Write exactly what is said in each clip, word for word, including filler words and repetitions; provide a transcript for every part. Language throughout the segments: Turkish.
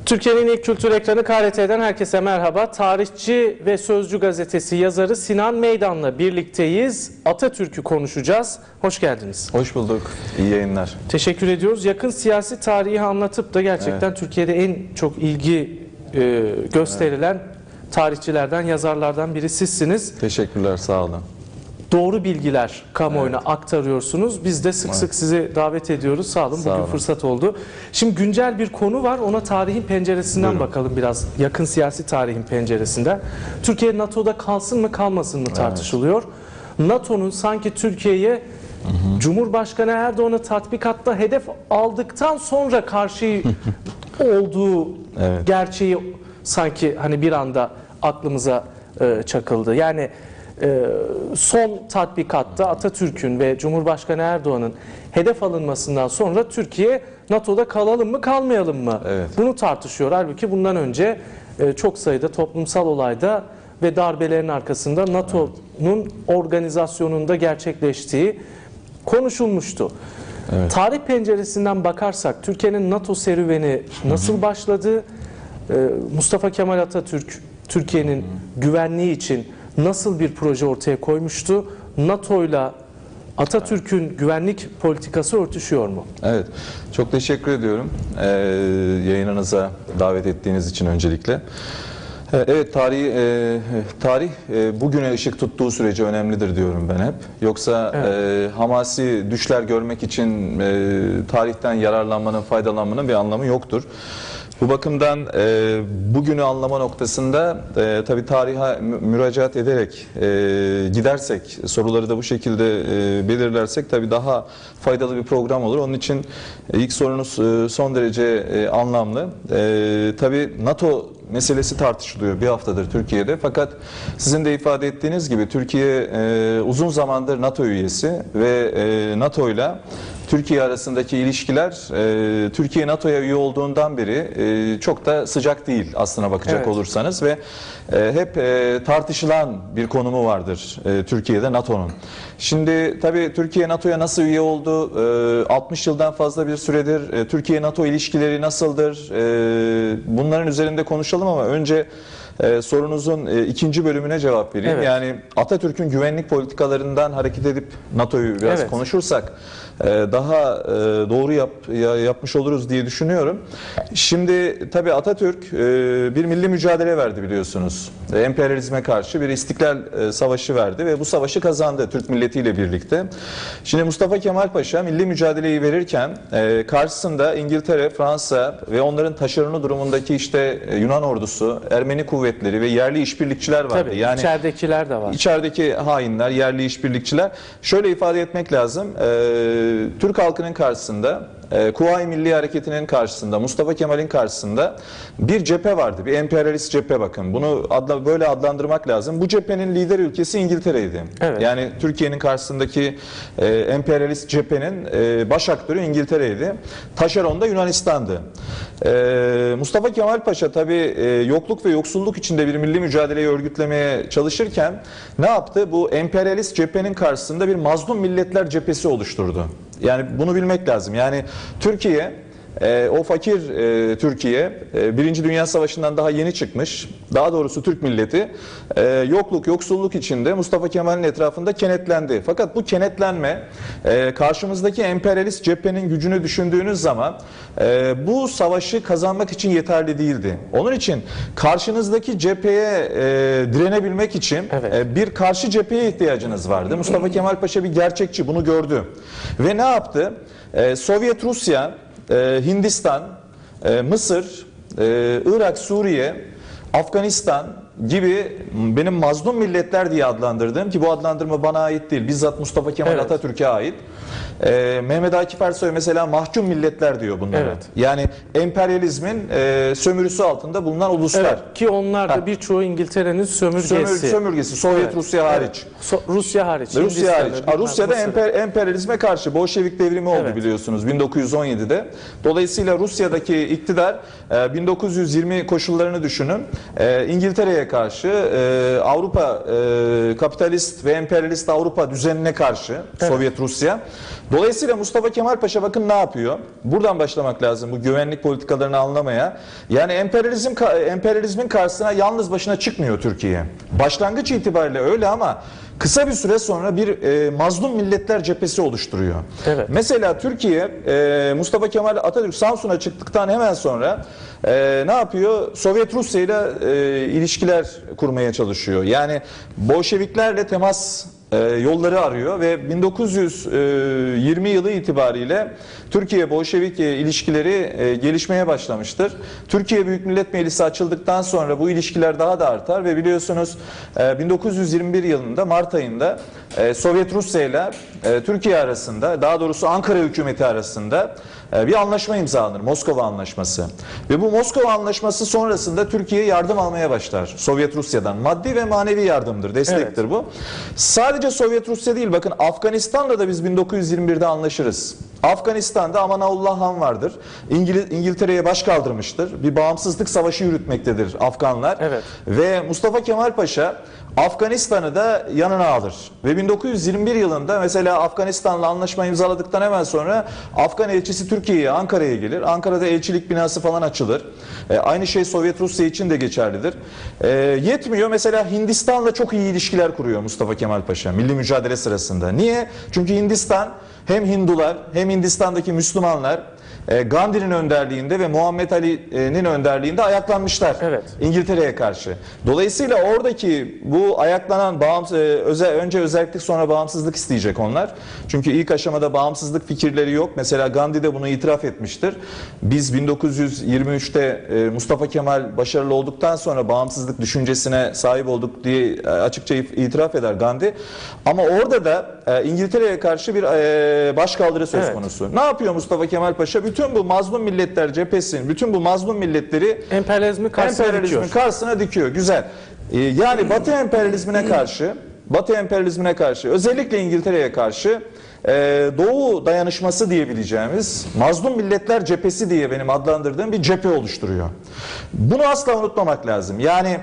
Türkiye'nin ilk kültür ekranı K R T'den herkese merhaba. Tarihçi ve Sözcü gazetesi yazarı Sinan Meydan'la birlikteyiz. Atatürk'ü konuşacağız. Hoş geldiniz. Hoş bulduk. İyi yayınlar. Teşekkür ediyoruz. Yakın siyasi tarihi anlatıp da gerçekten evet. Türkiye'de en çok ilgi e, gösterilen evet. tarihçilerden, yazarlardan biri sizsiniz. Teşekkürler, sağ olun. Doğru bilgiler kamuoyuna evet. aktarıyorsunuz. Biz de sık evet. sık sizi davet ediyoruz. Sağ olun. Sağ Bugün olun. fırsat oldu. Şimdi güncel bir konu var. Ona tarihin penceresinden Buyurun. bakalım biraz. Yakın siyasi tarihin penceresinden. Türkiye NATO'da kalsın mı kalmasın mı tartışılıyor. Evet. NATO'nun sanki Türkiye'ye Cumhurbaşkanı Erdoğan'ı tatbikatta hedef aldıktan sonra karşı olduğu evet. gerçeği sanki hani bir anda aklımıza e, çakıldı. Yani son tatbikatta Atatürk'ün ve Cumhurbaşkanı Erdoğan'ın hedef alınmasından sonra Türkiye NATO'da kalalım mı kalmayalım mı? Evet. Bunu tartışıyor. Halbuki bundan önce çok sayıda toplumsal olayda ve darbelerin arkasında NATO'nun evet. organizasyonunda gerçekleştiği konuşulmuştu. Evet. Tarih penceresinden bakarsak Türkiye'nin NATO serüveni nasıl başladı? Mustafa Kemal Atatürk Türkiye'nin güvenliği için nasıl bir proje ortaya koymuştu? NATO'yla Atatürk'ün güvenlik politikası örtüşüyor mu? Evet, çok teşekkür ediyorum ee, yayınınıza davet ettiğiniz için öncelikle. Evet, tarih, e, tarih e, bugüne ışık tuttuğu sürece önemlidir diyorum ben hep. Yoksa evet. e, hamasi düşler görmek için e, tarihten yararlanmanın, faydalanmanın bir anlamı yoktur. Bu bakımdan e, bugünü anlama noktasında e, tabii tarihe müracaat ederek e, gidersek, soruları da bu şekilde e, belirlersek tabii daha faydalı bir program olur. Onun için e, ilk sorunuz e, son derece e, anlamlı. E, tabii NATO meselesi tartışılıyor bir haftadır Türkiye'de. Fakat sizin de ifade ettiğiniz gibi Türkiye e, uzun zamandır NATO üyesi ve e, NATO ile Türkiye arasındaki ilişkiler e, Türkiye NATO'ya üye olduğundan beri e, çok da sıcak değil aslına bakacak evet. olursanız ve e, hep e, tartışılan bir konumu vardır e, Türkiye'de NATO'nun. Şimdi tabii Türkiye NATO'ya nasıl üye oldu? E, altmış yıldan fazla bir süredir e, Türkiye NATO ilişkileri nasıldır? E, bunların üzerinde konuşalım ama önce Ee, sorunuzun e, ikinci bölümüne cevap vereyim. Evet. Yani Atatürk'ün güvenlik politikalarından hareket edip NATO'yu biraz evet. konuşursak e, daha e, doğru yap, ya, yapmış oluruz diye düşünüyorum. Şimdi tabii Atatürk e, bir milli mücadele verdi biliyorsunuz. E, emperyalizme karşı bir istiklal e, savaşı verdi ve bu savaşı kazandı Türk milletiyle birlikte. Şimdi Mustafa Kemal Paşa milli mücadeleyi verirken e, karşısında İngiltere, Fransa ve onların taşeronu durumundaki işte e, Yunan ordusu, Ermeni kuvvetleri kuvvetleri ve yerli işbirlikçiler vardı. Tabii, yani içeridekiler de var. İçerideki hainler, yerli işbirlikçiler. Şöyle ifade etmek lazım. E, Türk halkının karşısında, e, Kuvayi Milli Hareketi'nin karşısında, Mustafa Kemal'in karşısında bir cephe vardı. Bir emperyalist cephe bakın. Bunu adla, böyle adlandırmak lazım. Bu cephenin lider ülkesi İngiltere'ydi. Evet. Yani Türkiye'nin karşısındaki e, emperyalist cephenin e, baş aktörü İngiltere'ydi. Taşeron da Yunanistan'dı. E, Mustafa Kemal Paşa tabii e, yokluk ve yoksulluk içinde bir milli mücadeleyi örgütlemeye çalışırken ne yaptı? Bu emperyalist cephenin karşısında bir mazlum milletler cephesi oluşturdu. Yani bunu bilmek lazım. Yani Türkiye, e, o fakir e, Türkiye, e, Birinci Dünya Savaşı'ndan daha yeni çıkmış. Daha doğrusu Türk milleti e, yokluk, yoksulluk içinde Mustafa Kemal'in etrafında kenetlendi. Fakat bu kenetlenme e, karşımızdaki emperyalist cephenin gücünü düşündüğünüz zaman e, bu savaşı kazanmak için yeterli değildi. Onun için karşınızdaki cepheye e, direnebilmek için evet. e, bir karşı cepheye ihtiyacınız vardı. Mustafa Kemal Paşa bir gerçekçi, bunu gördü. Ve ne yaptı? E, Sovyet Rusya, e, Hindistan, e, Mısır, e, Irak, Suriye, Afganistan gibi benim mazlum milletler diye adlandırdığım, ki bu adlandırma bana ait değil, bizzat Mustafa Kemal evet. Atatürk'e ait. Ee, Mehmet Akif Ersoy mesela mahkum milletler diyor bunlara. Evet. Yani emperyalizmin e, sömürüsü altında bulunan uluslar. Evet, ki onlar da birçoğu İngiltere'nin sömürgesi. Sömür, sömürgesi, Sovyet evet. Rusya hariç. Evet. So, Rusya hariç. Rusya hariç. Rusya'da emper, emperyalizme karşı Bolşevik devrimi oldu evet. biliyorsunuz bin dokuz yüz on yedi'de. Dolayısıyla Rusya'daki iktidar e, bin dokuz yüz yirmi koşullarını düşünün. E, İngiltere'ye İngiltere'ye karşı, e, Avrupa e, kapitalist ve emperyalist Avrupa düzenine karşı, evet. Sovyet Rusya. Dolayısıyla Mustafa Kemal Paşa bakın ne yapıyor? Buradan başlamak lazım bu güvenlik politikalarını anlamaya. Yani emperyalizm emperyalizmin karşısına yalnız başına çıkmıyor Türkiye. Başlangıç itibariyle öyle ama kısa bir süre sonra bir e, mazlum milletler cephesi oluşturuyor. Evet. Mesela Türkiye, e, Mustafa Kemal Atatürk Samsun'a çıktıktan hemen sonra e, ne yapıyor? Sovyet Rusya ile e, ilişkiler kurmaya çalışıyor. Yani Bolşeviklerle temas e, yolları arıyor ve bin dokuz yüz yirmi yılı itibariyle Türkiye-Bolşevik e, ilişkileri e, gelişmeye başlamıştır. Türkiye Büyük Millet Meclisi açıldıktan sonra bu ilişkiler daha da artar ve biliyorsunuz e, bin dokuz yüz yirmi bir yılında Mart ayında e, Sovyet Rusya ile e, Türkiye arasında, daha doğrusu Ankara hükümeti arasında e, bir anlaşma imzalanır. Moskova Anlaşması. Ve bu Moskova Anlaşması sonrasında Türkiye yardım almaya başlar Sovyet Rusya'dan. Maddi ve manevi yardımdır, destektir evet. bu. Sadece Sovyet Rusya değil, bakın Afganistan'la da biz bin dokuz yüz yirmi birde anlaşırız. Afganistan'da Amanullah Han vardır. İngiliz, İngiltere'ye baş kaldırmıştır. Bir bağımsızlık savaşı yürütmektedir Afganlar. Evet. Ve Mustafa Kemal Paşa Afganistan'ı da yanına alır. Ve bin dokuz yüz yirmi bir yılında mesela Afganistan'la anlaşma imzaladıktan hemen sonra Afgan elçisi Türkiye'ye, Ankara'ya gelir. Ankara'da elçilik binası falan açılır. E, aynı şey Sovyet Rusya için de geçerlidir. E, yetmiyor. Mesela Hindistan'la çok iyi ilişkiler kuruyor Mustafa Kemal Paşa milli mücadele sırasında. Niye? Çünkü Hindistan hem Hindular hem Hindistan'daki Müslümanlar e, Gandhi'nin önderliğinde ve Muhammed Ali'nin önderliğinde ayaklanmışlar evet. İngiltere'ye karşı. Dolayısıyla oradaki bu ayaklanan bağımsız, özel, önce özellik sonra bağımsızlık isteyecek onlar. Çünkü ilk aşamada bağımsızlık fikirleri yok. Mesela Gandhi de bunu itiraf etmiştir. Biz bin dokuz yüz yirmi üçte e, Mustafa Kemal başarılı olduktan sonra bağımsızlık düşüncesine sahip olduk diye açıkça itiraf eder Gandhi. Ama orada da e, İngiltere'ye karşı bir e, başkaldırı söz evet. konusu. Ne yapıyor Mustafa Kemal Paşa? Bütün bu mazlum milletler cephesinin, bütün bu mazlum milletleri emperyalizmin karşısına, emperyalizmin dikiyor. karşısına dikiyor. Güzel. Ee, yani Batı emperyalizmine karşı, Batı emperyalizmine karşı, özellikle İngiltere'ye karşı e, Doğu dayanışması diyebileceğimiz mazlum milletler cephesi diye benim adlandırdığım bir cephe oluşturuyor. Bunu asla unutmamak lazım. Yani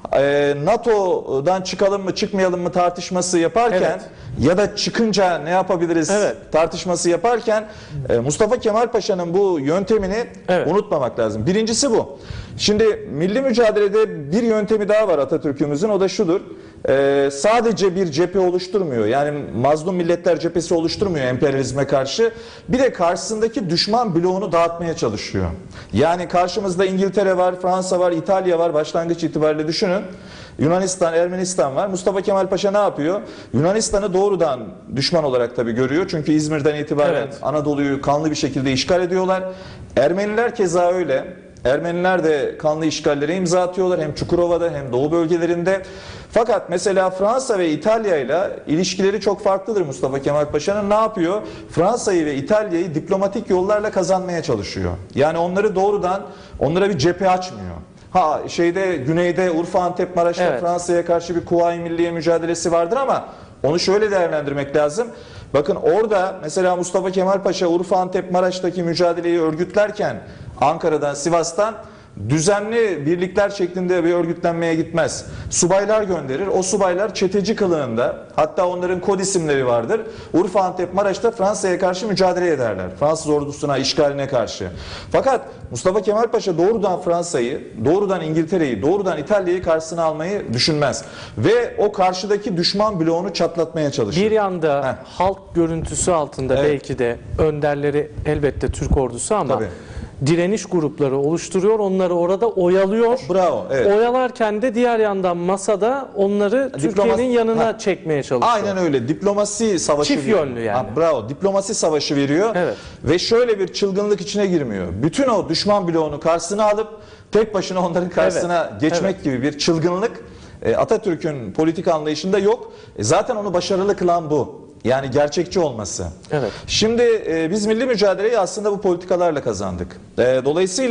e, NATO'dan çıkalım mı çıkmayalım mı tartışması yaparken evet. ya da çıkınca ne yapabiliriz evet. tartışması yaparken e, Mustafa Kemal Paşa'nın bu yöntemini evet. unutmamak lazım. Birincisi bu. Şimdi milli mücadelede bir yöntemi daha var Atatürk'ümüzün, o da şudur. Ee, sadece bir cephe oluşturmuyor. Yani mazlum milletler cephesi oluşturmuyor emperyalizme karşı. Bir de karşısındaki düşman bloğunu dağıtmaya çalışıyor. Yani karşımızda İngiltere var, Fransa var, İtalya var. Başlangıç itibariyle düşünün. Yunanistan, Ermenistan var. Mustafa Kemal Paşa ne yapıyor? Yunanistan'ı doğrudan düşman olarak tabii görüyor. Çünkü İzmir'den itibaren evet. Anadolu'yu kanlı bir şekilde işgal ediyorlar. Ermeniler keza öyle. Ermeniler de kanlı işgallere imza atıyorlar hem Çukurova'da hem Doğu bölgelerinde. Fakat mesela Fransa ve İtalya ile ilişkileri çok farklıdır Mustafa Kemal Paşa'nın. Ne yapıyor? Fransa'yı ve İtalya'yı diplomatik yollarla kazanmaya çalışıyor. Yani onları doğrudan, onlara bir cephe açmıyor. Ha şeyde güneyde Urfa, Antep, Maraş'ta evet. Fransa'ya karşı bir Kuvayi Milliye mücadelesi vardır ama onu şöyle değerlendirmek lazım. Bakın orada mesela Mustafa Kemal Paşa Urfa, Antep, Maraş'taki mücadeleyi örgütlerken Ankara'dan, Sivas'tan düzenli birlikler şeklinde bir örgütlenmeye gitmez. Subaylar gönderir. O subaylar çeteci kılığında, hatta onların kod isimleri vardır. Urfa, Antep, Maraş'ta Fransa'ya karşı mücadele ederler. Fransız ordusuna, işgaline karşı. Fakat Mustafa Kemal Paşa doğrudan Fransa'yı, doğrudan İngiltere'yi, doğrudan İtalya'yı karşısına almayı düşünmez. Ve o karşıdaki düşman bloğunu çatlatmaya çalışır. Bir yanda Heh. halk görüntüsü altında evet. belki de önderleri elbette Türk ordusu ama Tabii. direniş grupları oluşturuyor. Onları orada oyalıyor. Bravo. Evet. Oyalarken de diğer yandan masada onları Türkiye'nin yanına ha. çekmeye çalışıyor. Aynen öyle. Diplomasi savaşı Çift veriyor. yönlü yani. Ha, bravo. Diplomasi savaşı veriyor. Evet. Ve şöyle bir çılgınlık içine girmiyor. Bütün o düşman bloğunu karşısına alıp tek başına onların karşısına evet. geçmek evet. gibi bir çılgınlık e, Atatürk'ün politik anlayışında yok. E, zaten onu başarılı kılan bu. Yani gerçekçi olması. Evet. Şimdi e, biz milli mücadeleyi aslında bu politikalarla kazandık. E, dolayısıyla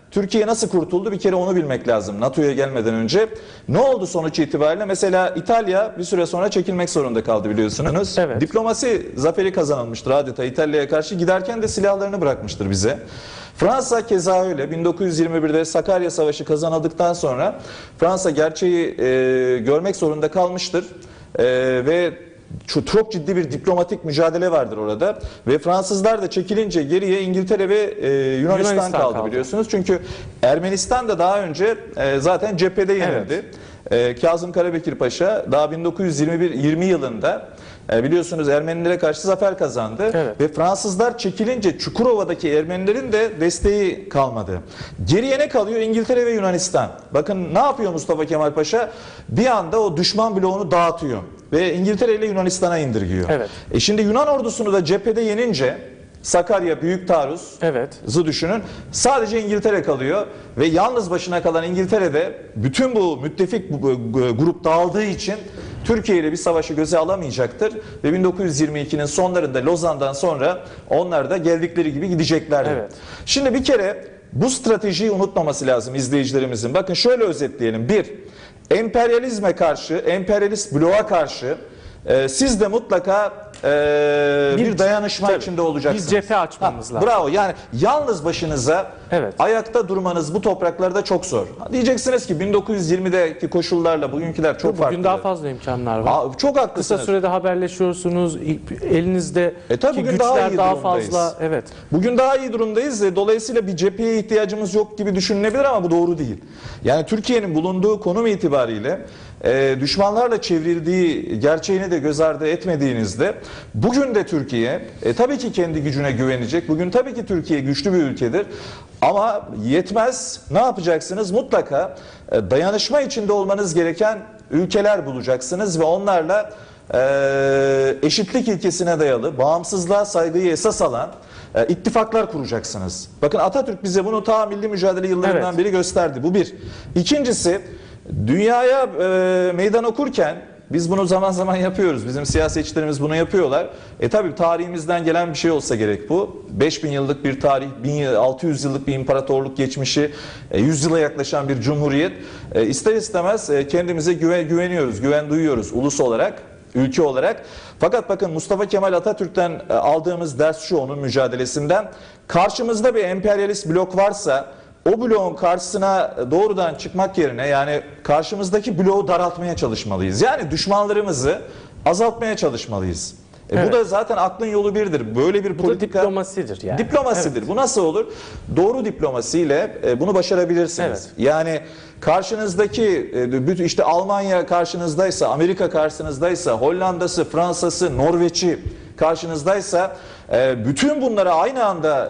Türkiye nasıl kurtuldu? Bir kere onu bilmek lazım NATO'ya gelmeden önce. Ne oldu sonuç itibariyle? Mesela İtalya bir süre sonra çekilmek zorunda kaldı biliyorsunuz. Evet. Diplomasi zaferi kazanılmıştır adeta İtalya'ya karşı. Giderken de silahlarını bırakmıştır bize. Fransa keza öyle. bin dokuz yüz yirmi birde Sakarya Savaşı kazanıldıktan sonra Fransa gerçeği e, görmek zorunda kalmıştır. E, ve çok ciddi bir diplomatik mücadele vardır orada. Ve Fransızlar da çekilince geriye İngiltere ve e, Yunanistan, Yunanistan kaldı, kaldı biliyorsunuz. Çünkü Ermenistan da daha önce e, zaten cephede yenildi. Evet. E, Kazım Karabekir Paşa daha bin dokuz yüz yirmi bir yirmi yılında e, biliyorsunuz Ermenilere karşı zafer kazandı. Evet. Ve Fransızlar çekilince Çukurova'daki Ermenilerin de desteği kalmadı. Geriye ne kalıyor? İngiltere ve Yunanistan. Bakın ne yapıyor Mustafa Kemal Paşa? Bir anda o düşman bloğunu dağıtıyor. Ve İngiltere ile Yunanistan'a indirgiyor. Evet. E şimdi Yunan ordusunu da cephede yenince Sakarya, Büyük Taarruz Evet. zı düşünün. Sadece İngiltere kalıyor ve yalnız başına kalan İngiltere'de bütün bu müttefik bu, bu, grup dağıldığı için Türkiye ile bir savaşı göze alamayacaktır ve bin dokuz yüz yirmi ikinin sonlarında Lozan'dan sonra onlar da geldikleri gibi gideceklerdir. Evet. Şimdi bir kere bu stratejiyi unutmaması lazım izleyicilerimizin. Bakın şöyle özetleyelim. Bir, emperyalizme karşı, emperyalist bloğa karşı e, siz de mutlaka e, bir, bir dayanışma tabii, içinde olacaksınız. Bir cephe açmamız ha, lazım. Bravo. Yani yalnız başınıza evet. ayakta durmanız bu topraklarda çok zor. Diyeceksiniz ki bin dokuz yüz yirmideki koşullarla bugünküler çok Bugün farklı. Bugün daha fazla imkanlar var. Aa, çok haklısınız. Kısa sürede haberleşiyorsunuz. Elinizde e, tabii bugün güçler daha, iyi daha durumdayız. fazla. Evet. Bugün daha iyi durumdayız. Dolayısıyla bir cepheye ihtiyacımız yok gibi düşünülebilir ama bu doğru değil. Yani Türkiye'nin bulunduğu konum itibariyle e, düşmanlarla çevrildiği gerçeğini de göz ardı etmediğinizde bugün de Türkiye e, tabii ki kendi gücüne güvenecek. Bugün tabii ki Türkiye güçlü bir ülkedir. Ama yetmez. Ne yapacaksınız? Mutlaka e, dayanışma içinde olmanız gereken ülkeler bulacaksınız ve onlarla e, eşitlik ilkesine dayalı, bağımsızlığa saygıyı esas alan e, ittifaklar kuracaksınız. Bakın Atatürk bize bunu ta milli mücadele yıllarından evet. beri gösterdi. Bu bir. İkincisi, dünyaya e, meydan okurken biz bunu zaman zaman yapıyoruz. Bizim siyasetçilerimiz bunu yapıyorlar. E tabi tarihimizden gelen bir şey olsa gerek bu. beş bin yıllık bir tarih, bin altı yüz yıllık bir imparatorluk geçmişi, yüz yıla yaklaşan bir cumhuriyet. E, ister istemez e, kendimize güven, güveniyoruz, güven duyuyoruz ulus olarak, ülke olarak. Fakat bakın Mustafa Kemal Atatürk'ten e, aldığımız ders şu, onun mücadelesinden. Karşımızda bir emperyalist blok varsa o bloğun karşısına doğrudan çıkmak yerine yani karşımızdaki bloğu daraltmaya çalışmalıyız. Yani düşmanlarımızı azaltmaya çalışmalıyız. E evet. Bu da zaten aklın yolu birdir. Böyle bir bu politika... da diplomasidir yani. Diplomasidir. Evet. Bu nasıl olur? Doğru diplomasiyle e, bunu başarabilirsiniz. Evet. Yani karşınızdaki e, işte Almanya karşınızdaysa, Amerika karşınızdaysa, Hollanda'sı, Fransa'sı, Norveç'i karşınızdaysa e, bütün bunlara aynı anda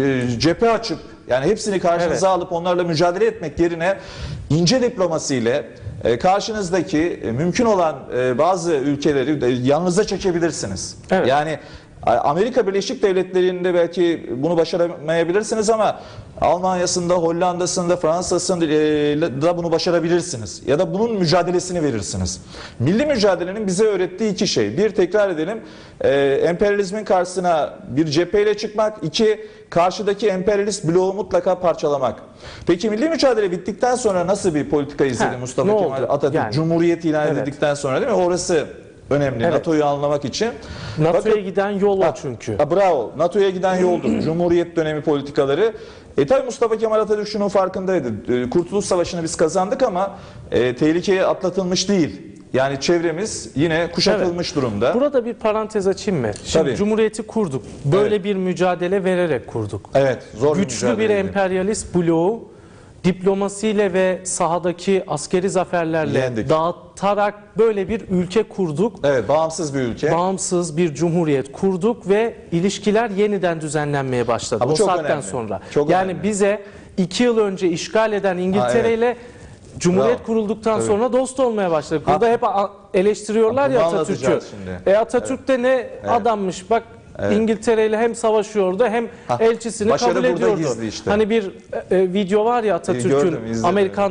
cephe açıp yani hepsini karşınıza evet. alıp onlarla mücadele etmek yerine ince diplomasiyle karşınızdaki mümkün olan bazı ülkeleri yanınıza çekebilirsiniz. Evet. Yani Amerika Birleşik Devletleri'nde belki bunu başaramayabilirsiniz ama Almanya'sında, Hollanda'sında, Fransa'sında bunu başarabilirsiniz. Ya da bunun mücadelesini verirsiniz. Milli mücadelenin bize öğrettiği iki şey. Bir, tekrar edelim, emperyalizmin karşısına bir cepheyle çıkmak. İki, karşıdaki emperyalist bloğu mutlaka parçalamak. Peki milli mücadele bittikten sonra nasıl bir politika izledi ha, Mustafa Kemal Atatürk? Yani, Cumhuriyet ilan evet. edildikten sonra değil mi? Orası önemli. Evet. NATO'yu anlamak için. NATO'ya giden yol o çünkü. Ha, bravo. NATO'ya giden yoldur. Cumhuriyet dönemi politikaları. E tabi Mustafa Kemal Atatürk şunun farkındaydı. Kurtuluş Savaşı'nı biz kazandık ama e, tehlikeye atlatılmış değil. Yani çevremiz yine kuşatılmış evet. durumda. Burada bir parantez açayım mı? Şimdi tabii. Cumhuriyeti kurduk. Böyle evet. bir mücadele vererek kurduk. Evet. Zor Güçlü bir, bir emperyalist bloğu diplomasiyle ve sahadaki askeri zaferlerle Yendik. dağıtarak böyle bir ülke kurduk. Evet, bağımsız bir ülke. Bağımsız bir cumhuriyet kurduk ve ilişkiler yeniden düzenlenmeye başladı. Ha, o saatten önemli. sonra. Çok yani önemli. bize iki yıl önce işgal eden İngiltere ile evet. Cumhuriyet Bravo. kurulduktan Tabii. sonra dost olmaya başladık. Burada ha. hep eleştiriyorlar ha, ya Atatürk'ü. E Atatürk evet. de ne evet. adammış bak. Evet. İngiltere ile hem savaşıyordu hem ha, elçisini kabul ediyordu. Işte. Hani bir e, video var ya Atatürk'ün Amerikan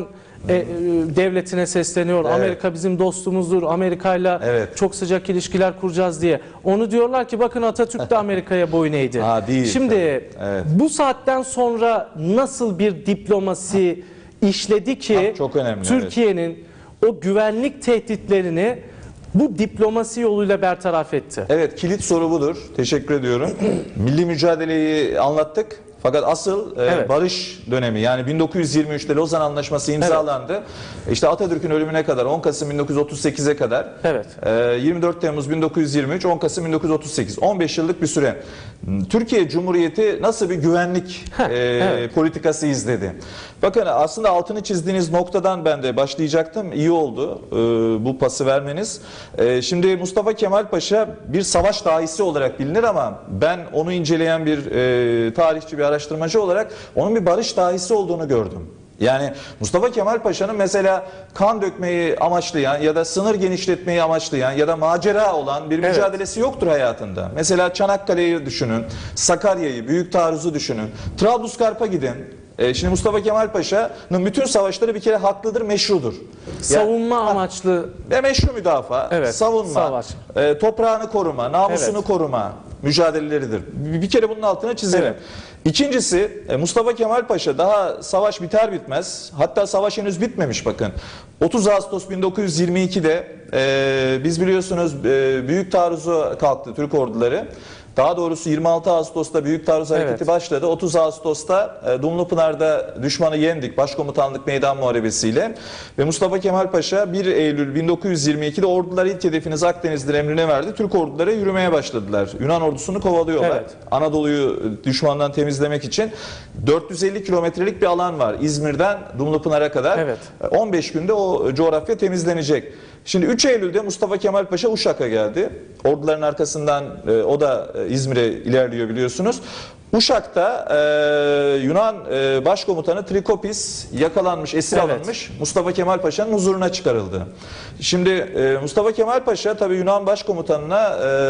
e, e, devletine sesleniyor. Evet. Amerika bizim dostumuzdur. Amerika'yla Evet. çok sıcak ilişkiler kuracağız diye. Onu diyorlar ki bakın Atatürk de Amerika'ya boyun eğdi. Ha, değil, Şimdi evet. bu saatten sonra nasıl bir diplomasi işledi ki Ha, çok önemli, Türkiye'nin o güvenlik tehditlerini bu diplomasi yoluyla bertaraf etti? Evet, kilit soru budur. Teşekkür ediyorum. Milli mücadeleyi anlattık. Fakat asıl e, Evet. barış dönemi, yani bin dokuz yüz yirmi üçte Lozan Anlaşması imzalandı. İşte Atatürk'ün ölümüne kadar, on Kasım bin dokuz yüz otuz sekize kadar, Evet. e, yirmi dört Temmuz bin dokuz yüz yirmi üç, on Kasım bin dokuz yüz otuz sekiz, on beş yıllık bir süre. Türkiye Cumhuriyeti nasıl bir güvenlik Heh, e, evet. politikası izledi? Bakın, aslında altını çizdiğiniz noktadan ben de başlayacaktım. İyi oldu e, bu pası vermeniz. E, şimdi Mustafa Kemal Paşa bir savaş dahisi olarak bilinir ama ben onu inceleyen bir e, tarihçi, bir araştırmacı olarak onun bir barış dahisi olduğunu gördüm. Yani Mustafa Kemal Paşa'nın mesela kan dökmeyi amaçlayan ya da sınır genişletmeyi amaçlayan ya da macera olan bir Evet. mücadelesi yoktur hayatında. Mesela Çanakkale'yi düşünün, Sakarya'yı, Büyük Taarruz'u düşünün, Trablusgarp'a gidin. E, şimdi Mustafa Kemal Paşa'nın bütün savaşları bir kere haklıdır, meşrudur. Savunma Yani, amaçlı. ve meşru müdafaa, Evet, savunma, savaş. e, toprağını koruma, namusunu Evet. koruma mücadeleleridir. Bir, bir kere bunun altına çizelim. Evet. İkincisi, e, Mustafa Kemal Paşa daha savaş biter bitmez, hatta savaş henüz bitmemiş bakın. otuz Ağustos bin dokuz yüz yirmi iki'de e, biz biliyorsunuz e, Büyük Taarruz'a kalktı Türk orduları. Daha doğrusu yirmi altı Ağustos'ta Büyük Taarruz Hareketi Evet. başladı. otuz Ağustos'ta e, Dumlupınar'da düşmanı yendik Başkomutanlık Meydan Muharebesi'yle. Ve Mustafa Kemal Paşa bir Eylül bin dokuz yüz yirmi iki'de orduları ilk hedefiniz Akdeniz'dir emrine verdi. Türk orduları yürümeye başladılar. Yunan ordusunu kovalıyorlar. Evet. Anadolu'yu düşmandan temizlemek için dört yüz elli kilometrelik bir alan var. İzmir'den Dumlupınar'a kadar. Evet. on beş günde o coğrafya temizlenecek. Şimdi üç Eylül'de Mustafa Kemal Paşa Uşak'a geldi. Orduların arkasından e, o da e, İzmir'e ilerliyor biliyorsunuz. Uşak'ta e, Yunan e, Başkomutanı Trikopis yakalanmış, esir Evet. alınmış. Mustafa Kemal Paşa'nın huzuruna çıkarıldı. Şimdi e, Mustafa Kemal Paşa tabii Yunan Başkomutanına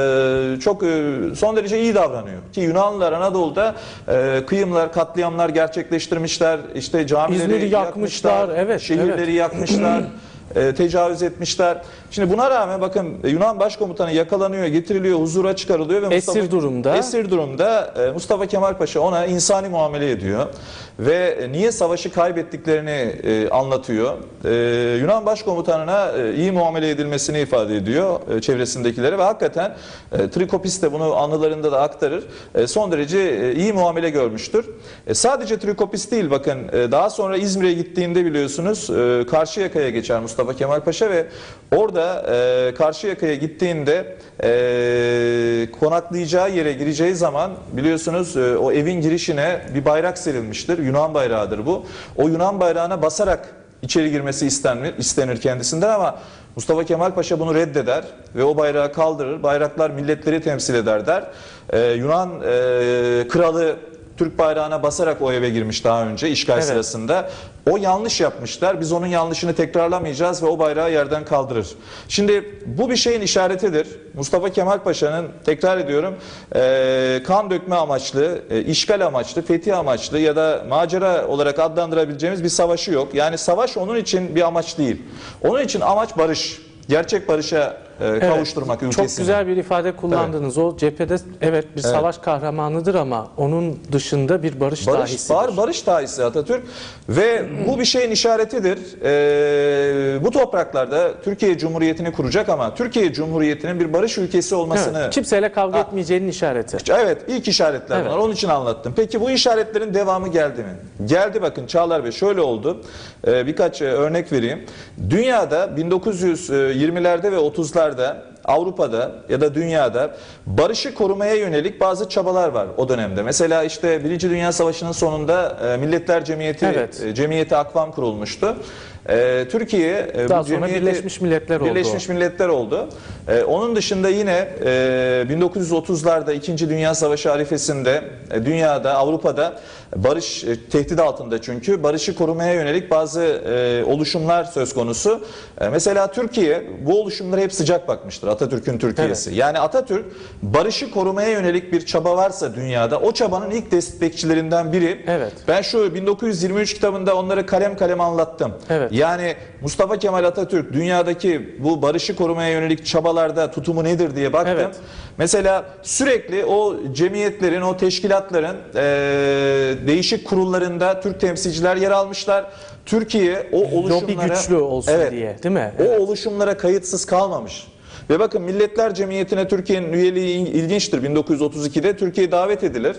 e, çok e, son derece iyi davranıyor. Ki Yunanlılar Anadolu'da e, kıyımlar, katliamlar gerçekleştirmişler. İşte camileri İzmir'i yakmışlar, evet, şehirleri evet. yakmışlar. E, tecavüz etmişler. Şimdi buna rağmen bakın e, Yunan Başkomutanı yakalanıyor, getiriliyor, huzura çıkarılıyor ve Esir Mustafa, durumda. Esir durumda e, Mustafa Kemal Paşa ona insani muamele ediyor ve e, niye savaşı kaybettiklerini e, anlatıyor. E, Yunan Başkomutanına e, iyi muamele edilmesini ifade ediyor e, çevresindekilere ve hakikaten e, Trikopis de bunu anılarında da aktarır. E, son derece e, iyi muamele görmüştür. E, sadece Trikopis değil, bakın e, daha sonra İzmir'e gittiğinde biliyorsunuz e, Karşıyaka'ya geçer Mustafa Kemal Paşa ve orada e, Karşıyaka'ya gittiğinde e, konaklayacağı yere gireceği zaman biliyorsunuz e, o evin girişine bir bayrak serilmiştir. Yunan bayrağıdır bu. O Yunan bayrağına basarak içeri girmesi istenir, istenir kendisinden ama Mustafa Kemal Paşa bunu reddeder ve o bayrağı kaldırır. Bayraklar milletleri temsil eder der. E, Yunan e, kralı Türk bayrağına basarak o eve girmiş daha önce işgal Evet. sırasında. O yanlış yapmışlar. Biz onun yanlışını tekrarlamayacağız ve o bayrağı yerden kaldırır. Şimdi bu bir şeyin işaretidir. Mustafa Kemal Paşa'nın, tekrar ediyorum, e, kan dökme amaçlı, e, işgal amaçlı, fetih amaçlı ya da macera olarak adlandırabileceğimiz bir savaşı yok. Yani savaş onun için bir amaç değil. Onun için amaç barış. Gerçek barışa e, kavuşturmak ülkesini. Çok güzel bir ifade kullandınız. O cephede evet bir Evet. savaş kahramanıdır ama onun dışında bir barış, Barış, dahisidir. bar, barış dahisi Atatürk ve bu bir şeyin işaretidir. Ee, bu topraklarda Türkiye Cumhuriyeti'ni kuracak ama Türkiye Cumhuriyeti'nin bir barış ülkesi olmasını... Evet, kimseyle kavga Ha. etmeyeceğinin işareti. Evet, ilk işaretler Evet. bunlar. Onun için anlattım. Peki bu işaretlerin devamı geldi mi? Geldi, bakın Çağlar Bey, şöyle oldu. Ee, birkaç e, örnek vereyim. Dünyada bin dokuz yüz yirmilerde ve otuzlarda Avrupa'da ya da dünyada barışı korumaya yönelik bazı çabalar var o dönemde. Mesela işte Birinci Dünya Savaşı'nın sonunda e, Milletler Cemiyeti, Evet. e, Cemiyeti Akvam kurulmuştu. E, Türkiye e, Daha bu sonra cemiyeti- Birleşmiş Milletler oldu. Birleşmiş Milletler oldu. E, onun dışında yine e, bin dokuz yüz otuzlarda İkinci Dünya Savaşı arifesinde e, dünyada, Avrupa'da barış e, tehdit altında, çünkü barışı korumaya yönelik bazı e, oluşumlar söz konusu. E, mesela Türkiye bu oluşumlara hep sıcak bakmıştır. Atatürk'ün Türkiye'si. Yani Atatürk barışı korumaya yönelik bir çaba varsa dünyada o çabanın ilk destekçilerinden biri. Evet. Ben şu bin dokuz yüz yirmi üç kitabında onları kalem kalem anlattım. Evet. Yani Mustafa Kemal Atatürk dünyadaki bu barışı korumaya yönelik çabalarda tutumu nedir diye baktım. Evet. Mesela sürekli o cemiyetlerin, o teşkilatların e, değişik kurullarında Türk temsilciler yer almışlar. Türkiye o oluşumlara... Lobi güçlü olsun evet, diye, değil mi? O Evet. oluşumlara kayıtsız kalmamış. Ve bakın Milletler Cemiyeti'ne Türkiye'nin üyeliği ilginçtir. bin dokuz yüz otuz ikide Türkiye davet edilir.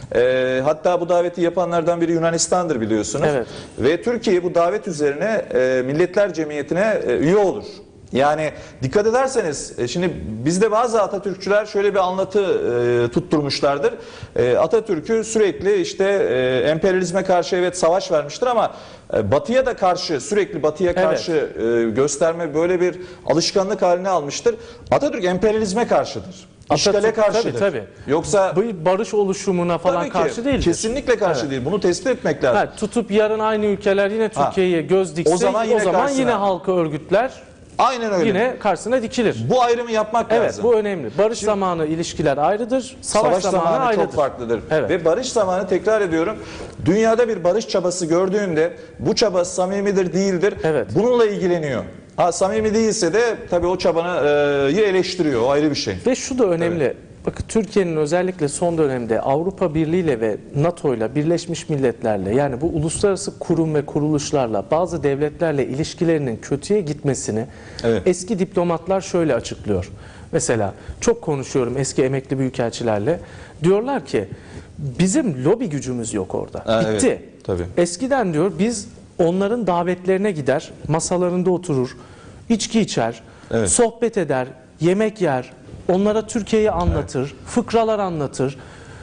E, hatta bu daveti yapanlardan biri Yunanistan'dır biliyorsunuz. Evet. Ve Türkiye bu davet üzerine e, Milletler Cemiyeti'ne e, üye olur. Yani dikkat ederseniz e, şimdi bizde bazı Atatürkçüler şöyle bir anlatı e, tutturmuşlardır. E, Atatürk'ü sürekli işte e, emperyalizme karşı evet savaş vermiştir ama e, Batı'ya da karşı sürekli Batı'ya karşı e, gösterme böyle bir alışkanlık haline almıştır. Atatürk emperyalizme karşıdır. İşgale Atatürk, karşıdır. tabii, tabii. Yoksa Bu barış oluşumuna falan tabii ki, karşı değildir. kesinlikle karşı Evet. değil. Bunu tespit etmek lazım. Ha, tutup yarın aynı ülkeler yine Türkiye'ye göz dikse O zaman yine o zaman karşısına. yine halkı örgütler Aynen öyle. yine karşısına dikilir. Bu ayrımı yapmak Evet, lazım. bu önemli. Barış zamanı ilişkiler ayrıdır, savaş, Savaş zamanı, zamanı ayrıdır. çok farklıdır. Evet. Ve barış zamanı tekrar ediyorum. Dünyada bir barış çabası gördüğünde bu çaba samimidir değildir. Evet. Bununla ilgileniyor. Ha, samimi değilse de tabii o çabanı e, eleştiriyor. O ayrı bir şey. Ve şu da önemli. Bakın Türkiye'nin özellikle son dönemde Avrupa Birliği ile ve NATO ile Birleşmiş Milletler'le yani bu uluslararası kurum ve kuruluşlarla bazı devletlerle ilişkilerinin kötüye gitmesini Evet. eski diplomatlar şöyle açıklıyor. Mesela çok konuşuyorum eski emekli büyükelçilerle. Diyorlar ki bizim lobi gücümüz yok orada. Ha, Bitti. evet, tabii. Eskiden diyor biz onların davetlerine gider, masalarında oturur, içki içer, Evet. sohbet eder, yemek yer, onlara Türkiye'yi anlatır, evet. fıkralar anlatır,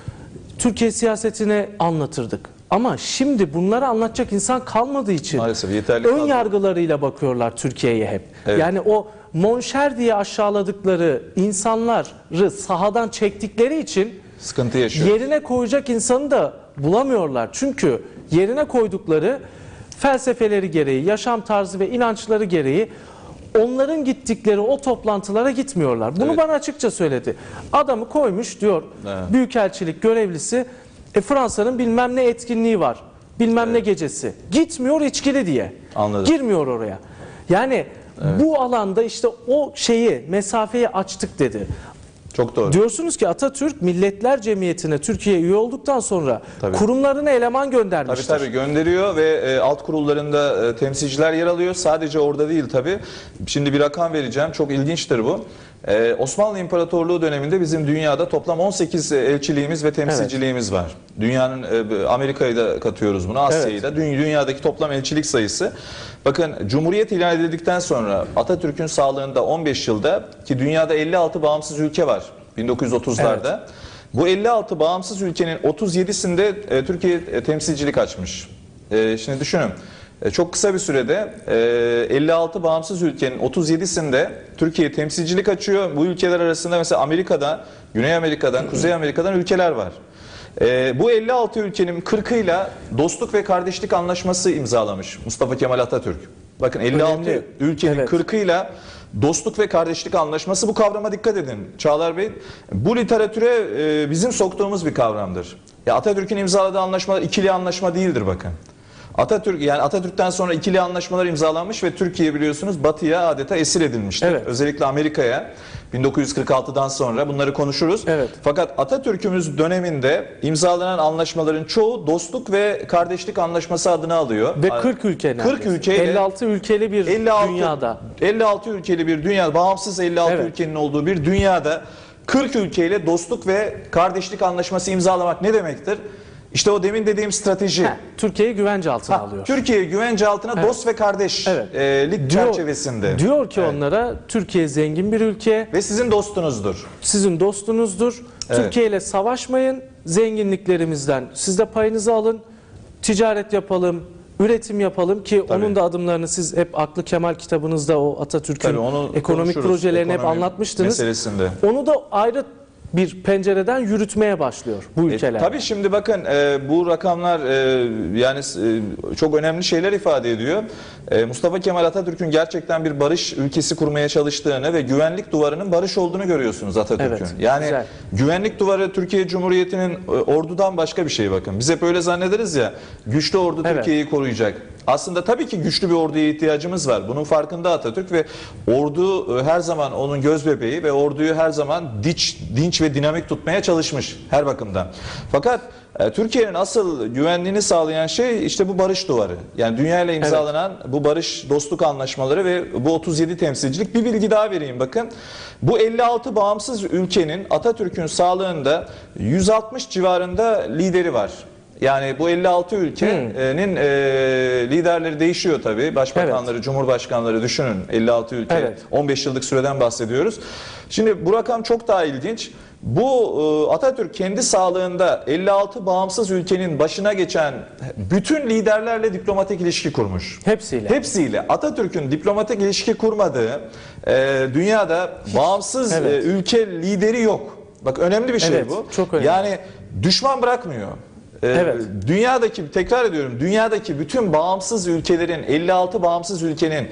Türkiye siyasetini anlatırdık. Ama şimdi bunları anlatacak insan kalmadığı için Maalesef yeterli ön kalmadı. yargılarıyla bakıyorlar Türkiye'ye hep. Evet. Yani o monşer diye aşağıladıkları insanları sahadan çektikleri için Sıkıntı yaşıyor. yerine koyacak insanı da bulamıyorlar. Çünkü yerine koydukları felsefeleri gereği, yaşam tarzı ve inançları gereği onların gittikleri o toplantılara gitmiyorlar. Bunu Evet. bana açıkça söyledi. Adamı koymuş diyor, Evet. büyükelçilik görevlisi, e, Fransa'nın bilmem ne etkinliği var, bilmem ne gecesi. Gitmiyor içkili diye. Anladım. Girmiyor oraya. Yani bu alanda işte o şeyi, mesafeyi açtık dedi. Çok doğru. Diyorsunuz ki Atatürk Milletler Cemiyeti'ne Türkiye üye olduktan sonra Tabii. kurumlarına eleman Tabii göndermiştir. tabii gönderiyor ve e, alt kurullarında e, temsilciler yer alıyor. Sadece orada değil tabii. Şimdi bir rakam vereceğim. Çok ilginçtir bu. E, Osmanlı İmparatorluğu döneminde bizim dünyada toplam on sekiz elçiliğimiz ve temsilciliğimiz var. Dünyanın e, Amerika'yı da katıyoruz buna, Asya'yı Evet. da. Dü- Dünyadaki toplam elçilik sayısı. Bakın Cumhuriyet ilan edildikten sonra Atatürk'ün sağlığında on beş yılda ki dünyada elli altı bağımsız ülke var bin dokuz yüz otuzlarda. Bu elli altı bağımsız ülkenin otuz yedisinde e, Türkiye e, temsilcilik açmış. E, şimdi düşünün. E, çok kısa bir sürede e, elli altı bağımsız ülkenin otuz yedisinde Türkiye temsilcilik açıyor. Bu ülkeler arasında mesela Amerika'da, Güney Amerika'dan, Kuzey Amerika'dan ülkeler var. E, bu elli altı ülkenin kırkıyla dostluk ve kardeşlik anlaşması imzalamış Mustafa Kemal Atatürk. Bakın elli altı Önemli. ülkenin Evet. kırkıyla dostluk ve kardeşlik anlaşması, bu kavrama dikkat edin Çağlar Bey. Bu literatüre e, bizim soktuğumuz bir kavramdır. Ya Atatürk'ün imzaladığı anlaşmalar ikili anlaşma değildir bakın. Atatürk yani Atatürk'ten sonra ikili anlaşmalar imzalanmış ve Türkiye biliyorsunuz Batı'ya adeta esir edilmiştir. Evet. Özellikle Amerika'ya bin dokuz yüz kırk altıdan sonra bunları konuşuruz. Evet. Fakat Atatürk'ümüz döneminde imzalanan anlaşmaların çoğu dostluk ve kardeşlik anlaşması adını alıyor. Ve kırk ülke kırk neredeyse. ülkeyle elli altı ülkeli bir elli altı dünyada. elli altı ülkeli bir dünya, bağımsız elli altı Evet. ülkenin olduğu bir dünyada kırk ülkeyle dostluk ve kardeşlik anlaşması imzalamak ne demektir? İşte o demin dediğim strateji. Heh, Türkiye'yi güvence altına Ha, alıyor. Türkiye güvence altına Evet. dost ve kardeşlik Evet. Diyor- çerçevesinde. Diyor ki Evet. onlara Türkiye zengin bir ülke, Ve sizin dostunuzdur. sizin dostunuzdur. Evet. Türkiye ile savaşmayın, zenginliklerimizden siz de payınızı alın, ticaret yapalım, üretim yapalım ki Tabii. onun da adımlarını siz hep Aklı Kemal kitabınızda o Atatürk'ün Tabii onu ekonomik konuşuruz, projelerini hep ekonomi anlatmıştınız. meselesinde. Onu da ayrı bir pencereden yürütmeye başlıyor bu E, ülkeler. tabii şimdi bakın e, bu rakamlar e, yani e, çok önemli şeyler ifade ediyor. E, Mustafa Kemal Atatürk'ün gerçekten bir barış ülkesi kurmaya çalıştığını ve güvenlik duvarının barış olduğunu görüyorsunuz Atatürk'ün. Evet, yani güzel. güvenlik duvarı Türkiye Cumhuriyeti'nin e, ordudan başka bir şey bakın. Biz hep öyle zannederiz ya, güçlü ordu Evet. Türkiye'yi koruyacak. Aslında tabii ki güçlü bir orduya ihtiyacımız var. Bunun farkında Atatürk ve ordu her zaman onun göz bebeği ve orduyu her zaman dinç, dinç ve dinamik tutmaya çalışmış her bakımdan. Fakat Türkiye'nin asıl güvenliğini sağlayan şey işte bu barış duvarı. Yani dünya ile imzalanan evet. bu barış dostluk anlaşmaları ve bu otuz yedi temsilcilik. Bir bilgi daha vereyim bakın. Bu elli altı bağımsız ülkenin Atatürk'ün sağlığında yüz altmış civarında lideri var. Yani bu elli altı ülkenin hmm. e, liderleri değişiyor tabii. Başbakanları, evet. cumhurbaşkanları düşünün. elli altı ülke, evet. on beş yıllık süreden bahsediyoruz. Şimdi bu rakam çok daha ilginç. Bu Atatürk kendi sağlığında elli altı bağımsız ülkenin başına geçen bütün liderlerle diplomatik ilişki kurmuş. Hepsiyle. Hepsiyle. Atatürk'ün diplomatik ilişki kurmadığı e, dünyada bağımsız evet. e, ülke lideri yok. Bak önemli bir şey evet, bu. Çok önemli. Yani düşman bırakmıyor. Ee, evet. Dünyadaki, tekrar ediyorum, dünyadaki bütün bağımsız ülkelerin, elli altı bağımsız ülkenin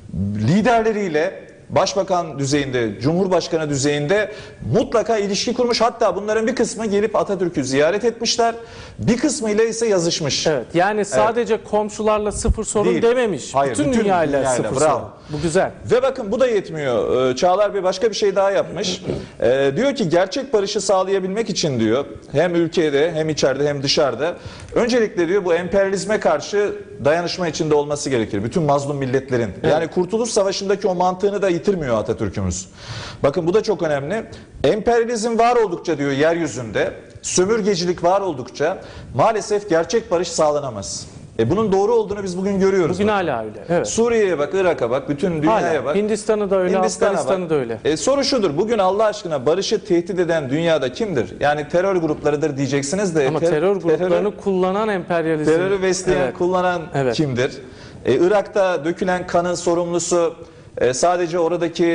liderleriyle başbakan düzeyinde, cumhurbaşkanı düzeyinde mutlaka ilişki kurmuş. Hatta bunların bir kısmı gelip Atatürk'ü ziyaret etmişler. Bir kısmıyla ise yazışmış. Evet. Yani sadece evet. komşularla sıfır sorun Değil. dememiş. Hayır, bütün, bütün dünyayla, dünyayla sıfır bravo. sorun. Bu güzel. Ve bakın bu da yetmiyor. Çağlar Bey başka bir şey daha yapmış. ee, diyor ki gerçek barışı sağlayabilmek için diyor hem ülkede hem içeride hem dışarıda öncelikle diyor bu emperyalizme karşı dayanışma içinde olması gerekir. Bütün mazlum milletlerin. Evet. Yani Kurtuluş Savaşı'ndaki o mantığını da yitirmiyor Atatürk'ümüz. Bakın bu da çok önemli. Emperyalizm var oldukça diyor yeryüzünde, sömürgecilik var oldukça maalesef gerçek barış sağlanamaz. E bunun doğru olduğunu biz bugün görüyoruz. Bugün hala öyle. Evet. Suriye'ye bak, Irak'a bak, bütün dünyaya hala. bak. Hindistan'ı da öyle, Afganistan'ı da öyle. E soru şudur, bugün Allah aşkına barışı tehdit eden dünyada kimdir? Yani terör gruplarıdır diyeceksiniz de. Ama ter terör gruplarını terörü, kullanan emperyalizm. Terörü besleyen, evet. kullanan evet. kimdir? E, Irak'ta dökülen kanın sorumlusu E, sadece oradaki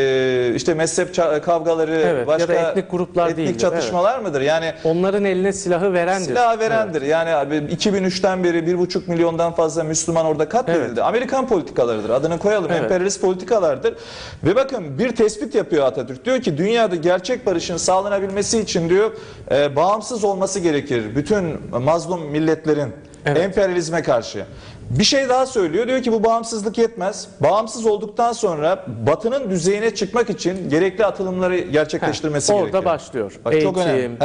e, işte mezhep kavgaları, evet, başka ya da etnik gruplar etnik değildir, çatışmalar evet. mıdır? Yani onların eline silahı verendir. Silahı verendir. Evet. Yani iki bin üçten beri bir buçuk milyondan fazla Müslüman orada katledildi. Evet. Amerikan politikalarıdır. Adını koyalım. Evet. Emperyalist politikalardır. Ve bakın bir tespit yapıyor Atatürk. Diyor ki dünyada gerçek barışın sağlanabilmesi için diyor e, bağımsız olması gerekir. Bütün mazlum milletlerin evet. emperyalizme karşı. Bir şey daha söylüyor. Diyor ki bu bağımsızlık yetmez. Bağımsız olduktan sonra Batı'nın düzeyine çıkmak için gerekli atılımları gerçekleştirmesi Heh, gerekiyor. Orada başlıyor. Bak, eğitim, çok önemli.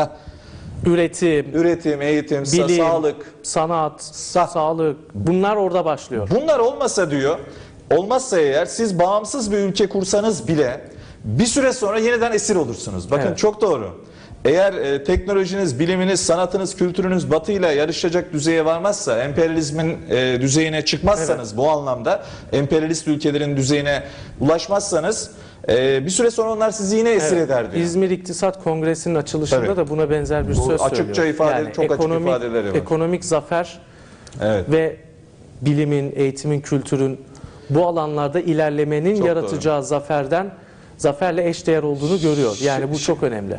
üretim, üretim, eğitim, bilim, sağlık, sanat, sa sağlık. Bunlar orada başlıyor. Bunlar olmasa diyor, olmazsa eğer siz bağımsız bir ülke kursanız bile bir süre sonra yeniden esir olursunuz. Bakın evet. çok doğru. Eğer e, teknolojiniz, biliminiz, sanatınız, kültürünüz Batı'yla yarışacak düzeye varmazsa, emperyalizmin e, düzeyine çıkmazsanız evet. bu anlamda, emperyalist ülkelerin düzeyine ulaşmazsanız e, bir süre sonra onlar sizi yine esir evet. eder diyor. İzmir İktisat Kongresi'nin açılışında Tabii. da buna benzer bir bu söz açıkça söylüyor. Ifade, yani çok ekonomik, açık ifadeleri var. Ekonomik zafer evet. ve bilimin, eğitimin, kültürün bu alanlarda ilerlemenin çok yaratacağı doğru. zaferden zaferle eşdeğer olduğunu görüyor. Yani bu çok önemli.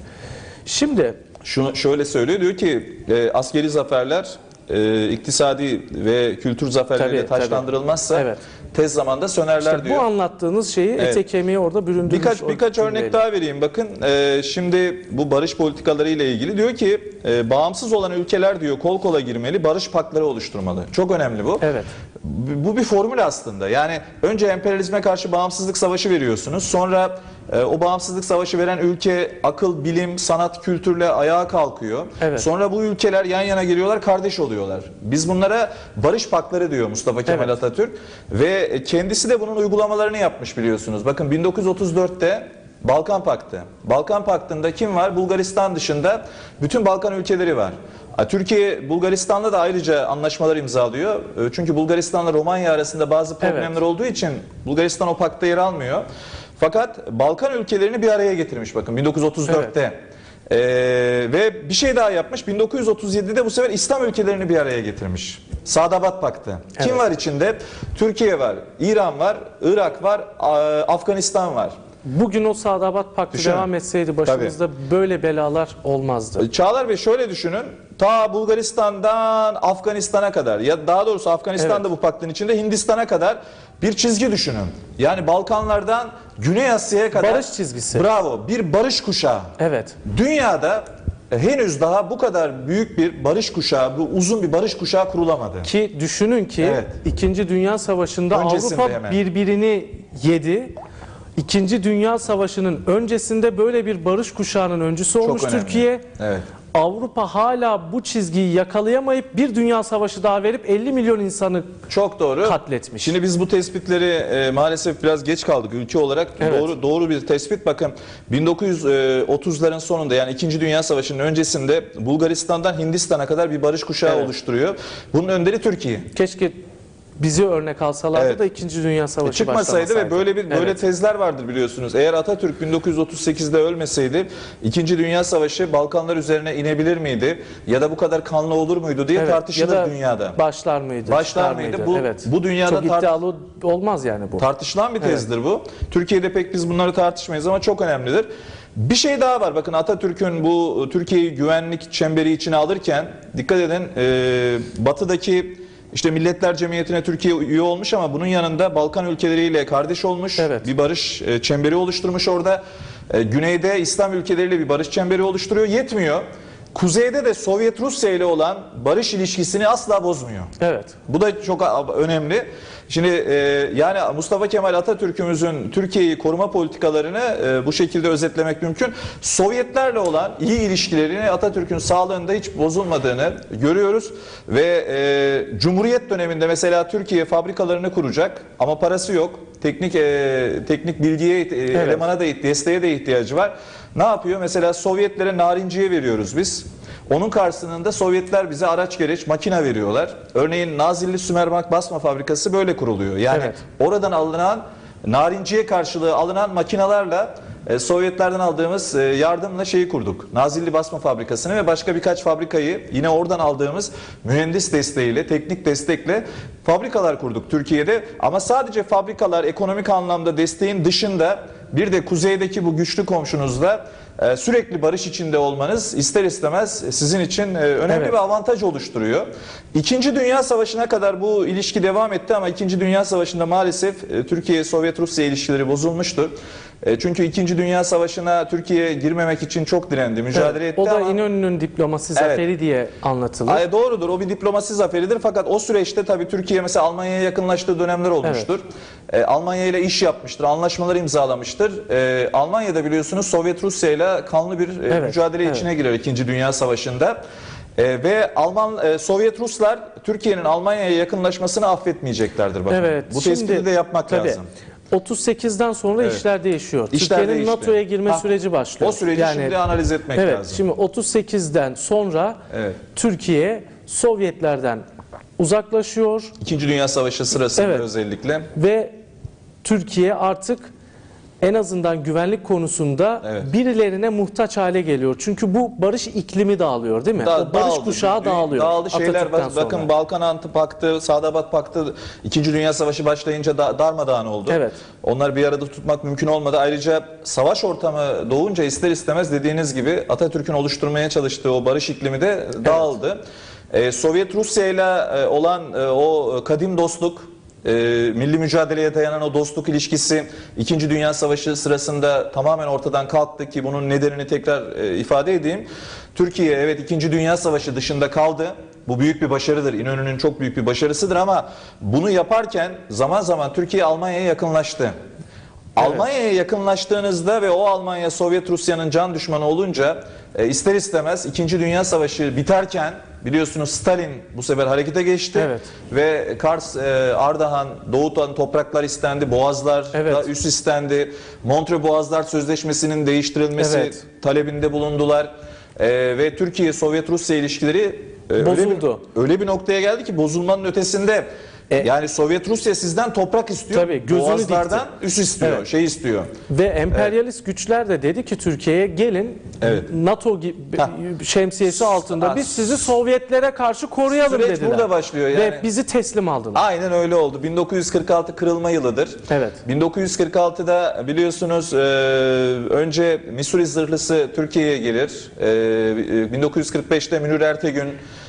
Şimdi şunu şöyle söylüyor, diyor ki e, askeri zaferler e, iktisadi ve kültür zaferleriyle taşlandırılmazsa tabii. evet. tez zamanda sönerler işte diyor. Bu anlattığınız şeyi evet. ete kemiğe orada büründürmüş. Birkaç birkaç örnek daha vereyim. Bakın e, şimdi bu barış politikaları ile ilgili diyor ki e, bağımsız olan ülkeler diyor kol kola girmeli, barış pakları oluşturmalı. Çok önemli bu. Evet. Bu bir formül aslında. Yani önce emperyalizme karşı bağımsızlık savaşı veriyorsunuz. Sonra e, o bağımsızlık savaşı veren ülke akıl, bilim, sanat, kültürle ayağa kalkıyor. Evet. Sonra bu ülkeler yan yana geliyorlar, kardeş oluyorlar. Biz bunlara barış pakları diyor Mustafa Kemal evet. Atatürk. Ve kendisi de bunun uygulamalarını yapmış biliyorsunuz. Bakın bin dokuz yüz otuz dörtte Balkan Paktı. Balkan Paktı'nda kim var? Bulgaristan dışında bütün Balkan ülkeleri var. Türkiye Bulgaristan'la da ayrıca anlaşmalar imzalıyor. Çünkü Bulgaristan'la Romanya arasında bazı problemler evet. olduğu için Bulgaristan o pakta yer almıyor. Fakat Balkan ülkelerini bir araya getirmiş bakın bin dokuz yüz otuz dörtte. Evet. Ee, ve bir şey daha yapmış. bin dokuz yüz otuz yedide bu sefer İslam ülkelerini bir araya getirmiş. Sadabat Paktı. Evet. Kim var içinde? Türkiye var, İran var, Irak var, Afganistan var. Bugün o Sadabat Paktı düşünün. devam etseydi başımızda Tabii. böyle belalar olmazdı. Çağlar Bey şöyle düşünün. Ta Bulgaristan'dan Afganistan'a kadar ya daha doğrusu Afganistan'da evet. bu paktın içinde Hindistan'a kadar bir çizgi düşünün. Yani Balkanlardan Güney Asya'ya kadar barış çizgisi. Bravo, bir barış kuşağı. Evet. Dünyada e, henüz daha bu kadar büyük bir barış kuşağı, bu uzun bir barış kuşağı kurulamadı. Ki düşünün ki Evet. İkinci Dünya Savaşı'nda Öncesinde Avrupa hemen. birbirini yedi. İkinci Dünya Savaşı'nın öncesinde böyle bir barış kuşağının öncüsü olmuş önemli. Türkiye. Evet. Avrupa hala bu çizgiyi yakalayamayıp bir dünya savaşı daha verip elli milyon insanı Çok doğru. katletmiş. Şimdi biz bu tespitleri e, maalesef biraz geç kaldık ülke olarak. Evet. Doğru doğru bir tespit. Bakın bin dokuz yüz otuzların sonunda, yani İkinci Dünya Savaşı'nın öncesinde Bulgaristan'dan Hindistan'a kadar bir barış kuşağı Evet. oluşturuyor. Bunun önderi Türkiye. Keşke bizi örnek alsalardı Evet. da İkinci Dünya Savaşı Çıkmasaydı ve başlamasaydı. böyle bir böyle Evet. tezler vardır biliyorsunuz. Eğer Atatürk bin dokuz yüz otuz sekizde ölmeseydi İkinci Dünya Savaşı Balkanlar üzerine inebilir miydi ya da bu kadar kanlı olur muydu diye Evet, tartışılır ya da dünyada. Başlar mıydı? Başlar çıkar mıydı? mıydı? Bu- evet. bu dünyada çok tart- iddialı olmaz yani bu. Tartışılan bir tezdir bu. Türkiye'de pek biz bunları tartışmayız ama çok önemlidir. Bir şey daha var. Bakın Atatürk'ün bu Türkiye'yi güvenlik çemberi içine alırken dikkat edin, e, batıdaki işte Milletler Cemiyeti'ne Türkiye üye olmuş ama bunun yanında Balkan ülkeleriyle kardeş olmuş. Evet. Bir barış e, çemberi oluşturmuş orada. E, güneyde İslam ülkeleriyle bir barış çemberi oluşturuyor. Yetmiyor. Kuzeyde de Sovyet Rusya ile olan barış ilişkisini asla bozmuyor. Evet. Bu da çok önemli. Şimdi e, yani Mustafa Kemal Atatürk'ümüzün Türkiye'yi koruma politikalarını e, bu şekilde özetlemek mümkün. Sovyetlerle olan iyi ilişkilerini Atatürk'ün sağlığında hiç bozulmadığını görüyoruz. Ve e, Cumhuriyet döneminde mesela Türkiye fabrikalarını kuracak ama parası yok. Teknik e, teknik bilgiye, e, elemana da desteğe de ihtiyacı var. Ne yapıyor? Mesela Sovyetlere narinciye veriyoruz biz. Onun karşılığında Sovyetler bize araç gereç makine veriyorlar. Örneğin Nazilli Sümerbank Basma Fabrikası böyle kuruluyor. Yani Evet. oradan alınan narinciye karşılığı alınan makinalarla e, Sovyetlerden aldığımız e, yardımla şeyi kurduk. Nazilli Basma Fabrikası'nı ve başka birkaç fabrikayı yine oradan aldığımız mühendis desteğiyle, teknik destekle fabrikalar kurduk Türkiye'de. Ama sadece fabrikalar, ekonomik anlamda desteğin dışında bir de kuzeydeki bu güçlü komşunuzla e, sürekli barış içinde olmanız ister istemez sizin için e, önemli Evet. bir avantaj oluşturuyor. İkinci Dünya Savaşı'na kadar bu ilişki devam etti ama İkinci Dünya Savaşı'nda maalesef e, Türkiye-Sovyet-Rusya ilişkileri bozulmuştur. E, çünkü İkinci Dünya Savaşı'na Türkiye girmemek için çok direndi, mücadele Evet. etti O da ama... İnönü'nün diplomasi Evet. zaferi diye anlatılır. Ay, doğrudur, o bir diplomasi zaferidir fakat o süreçte tabii Türkiye mesela Almanya'ya yakınlaştığı dönemler olmuştur. Ee, Almanya ile iş yapmıştır, anlaşmalar imzalamıştır. Ee, Almanya'da biliyorsunuz Sovyet Rusya ile kanlı bir e, Evet, mücadele evet. içine girer İkinci Dünya Savaşı'nda. Ee, ve Alman e, Sovyet Ruslar Türkiye'nin Almanya'ya yakınlaşmasını affetmeyeceklerdir bakın. Evet. Bu şimdi- tespiti de yapmak tabii, lazım. otuz sekizden sonra Evet. işler değişiyor. İşler Türkiye'nin değişti. NATO'ya girme Ha, süreci başlıyor. O süreci Yani- şimdi analiz etmek Evet, lazım. şimdi otuz sekizden sonra Evet. Türkiye Sovyetlerden uzaklaşıyor İkinci Dünya Savaşı sırasında Evet. özellikle. ve Türkiye artık en azından güvenlik konusunda Evet. birilerine muhtaç hale geliyor. Çünkü bu barış iklimi dağılıyor değil mi? Da- o barış dağıldı. kuşağı Dü- dağılıyor. Dağıldı şeyler. Atatürk'ten Bak- bakın sonra. Balkan Antipaktı, Sadabat Paktı İkinci Dünya Savaşı başlayınca da, darmadağın oldu. Evet. Onlar bir arada tutmak mümkün olmadı. Ayrıca savaş ortamı doğunca ister istemez dediğiniz gibi Atatürk'ün oluşturmaya çalıştığı o barış iklimi de dağıldı. Ee, Sovyet Rusya ile e, olan e, o kadim dostluk, e, milli mücadeleye dayanan o dostluk ilişkisi İkinci Dünya Savaşı sırasında tamamen ortadan kalktı ki bunun nedenini tekrar e, ifade edeyim. Türkiye evet İkinci Dünya Savaşı dışında kaldı. Bu büyük bir başarıdır. İnönü'nün çok büyük bir başarısıdır ama bunu yaparken zaman zaman Türkiye Almanya'ya yakınlaştı. Almanya'ya yakınlaştığınızda ve o Almanya Sovyet Rusya'nın can düşmanı olunca e, ister istemez İkinci Dünya Savaşı biterken biliyorsunuz Stalin bu sefer harekete geçti. Evet. Ve Kars, e, Ardahan, Doğu'dan topraklar istendi, Boğazlar Evet. da üs istendi. Montreux Boğazlar Sözleşmesi'nin değiştirilmesi Evet. talebinde bulundular. E, ve Türkiye-Sovyet-Rusya ilişkileri e, öyle bir, Bozuldu. öyle bir noktaya geldi ki bozulmanın ötesinde E, yani Sovyet Rusya sizden toprak istiyor. Tabii, gözünü Boğazlardan dikti. üs istiyor, Evet. şey istiyor. Ve emperyalist güçler de dedi ki Türkiye'ye gelin Evet. NATO gibi Ha. şemsiyesi altında Ha. biz sizi Sovyetlere karşı koruyalım Süreç dediler. burada başlıyor yani. Ve bizi teslim aldılar. Aynen öyle oldu. bin dokuz yüz kırk altı kırılma yılıdır. Evet. bin dokuz yüz kırk altıda biliyorsunuz e, önce Missouri zırhlısı Türkiye'ye gelir. E, bin dokuz yüz kırk beşte Münir Ertegün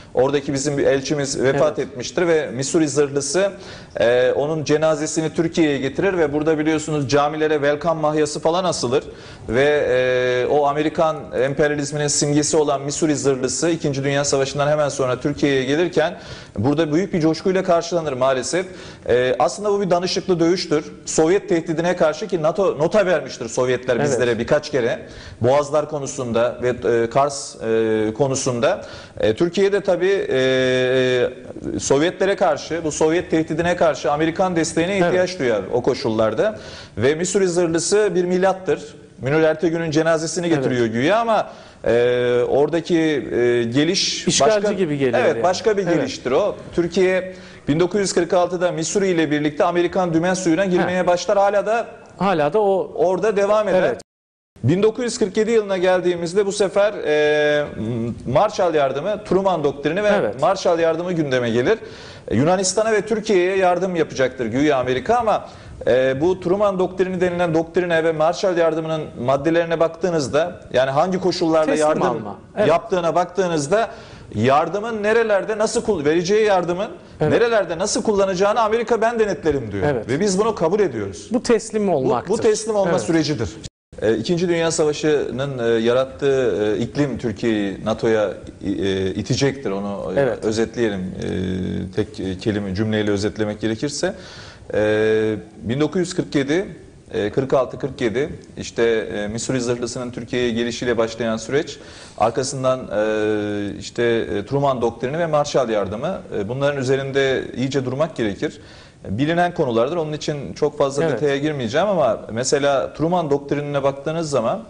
Oradaki bizim bir elçimiz vefat Evet. etmiştir ve Missouri zırhlısı e, onun cenazesini Türkiye'ye getirir ve burada biliyorsunuz camilere welcome mahyası falan asılır ve e, o Amerikan emperyalizminin simgesi olan Missouri zırhlısı İkinci Dünya Savaşı'ndan hemen sonra Türkiye'ye gelirken burada büyük bir coşkuyla karşılanır maalesef. E, aslında bu bir danışıklı dövüştür. Sovyet tehdidine karşı ki NATO nota vermiştir Sovyetler Evet. bizlere birkaç kere. Boğazlar konusunda ve e, Kars e, konusunda. E, Türkiye'de tabii e, Sovyetlere karşı, bu Sovyet tehdidine karşı Amerikan desteğine ihtiyaç Evet. duyar o koşullarda. Ve Missouri zırhlısı bir milattır. Münir Ertegün'ün cenazesini getiriyor Evet. güya ama e, oradaki e, geliş İşgalci başka, gibi geliyor evet, yani. başka bir Evet. geliştir o. Türkiye bin dokuz yüz kırk altıda Missouri ile birlikte Amerikan dümen suyuna girmeye Heh. başlar. Hala da Hala da o orada devam eder. Evet. bin dokuz yüz kırk yedi yılına geldiğimizde bu sefer e, Marshall Yardımı, Truman Doktrini ve Evet. Marshall Yardımı gündeme gelir. E, Yunanistan'a ve Türkiye'ye yardım yapacaktır güya Amerika ama e, bu Truman Doktrini denilen doktrine ve Marshall Yardımı'nın maddelerine baktığınızda yani hangi koşullarla Teslim yardım alma. Evet. yaptığına baktığınızda yardımın nerelerde nasıl kul- vereceği yardımın Evet. nerelerde nasıl kullanacağını Amerika ben denetlerim diyor. Evet. Ve biz bunu kabul ediyoruz. bu teslim Bu, olmaktır. bu teslim olma Evet. sürecidir. E, İkinci Dünya Savaşı'nın e, yarattığı e, iklim Türkiye'yi NATO'ya e, itecektir. Onu e, Evet. özetleyelim. E, tek e, kelime cümleyle özetlemek gerekirse. E, bin dokuz yüz kırk yedi e, kırk altı kırk yedi işte e, Missouri zırhlısının Türkiye'ye gelişiyle başlayan süreç, arkasından e, işte e, Truman Doktrini ve Marshall Yardımı, e, bunların üzerinde iyice durmak gerekir. Bilinen konulardır. Onun için çok fazla Evet. detaya girmeyeceğim ama mesela Truman Doktrinine baktığınız zaman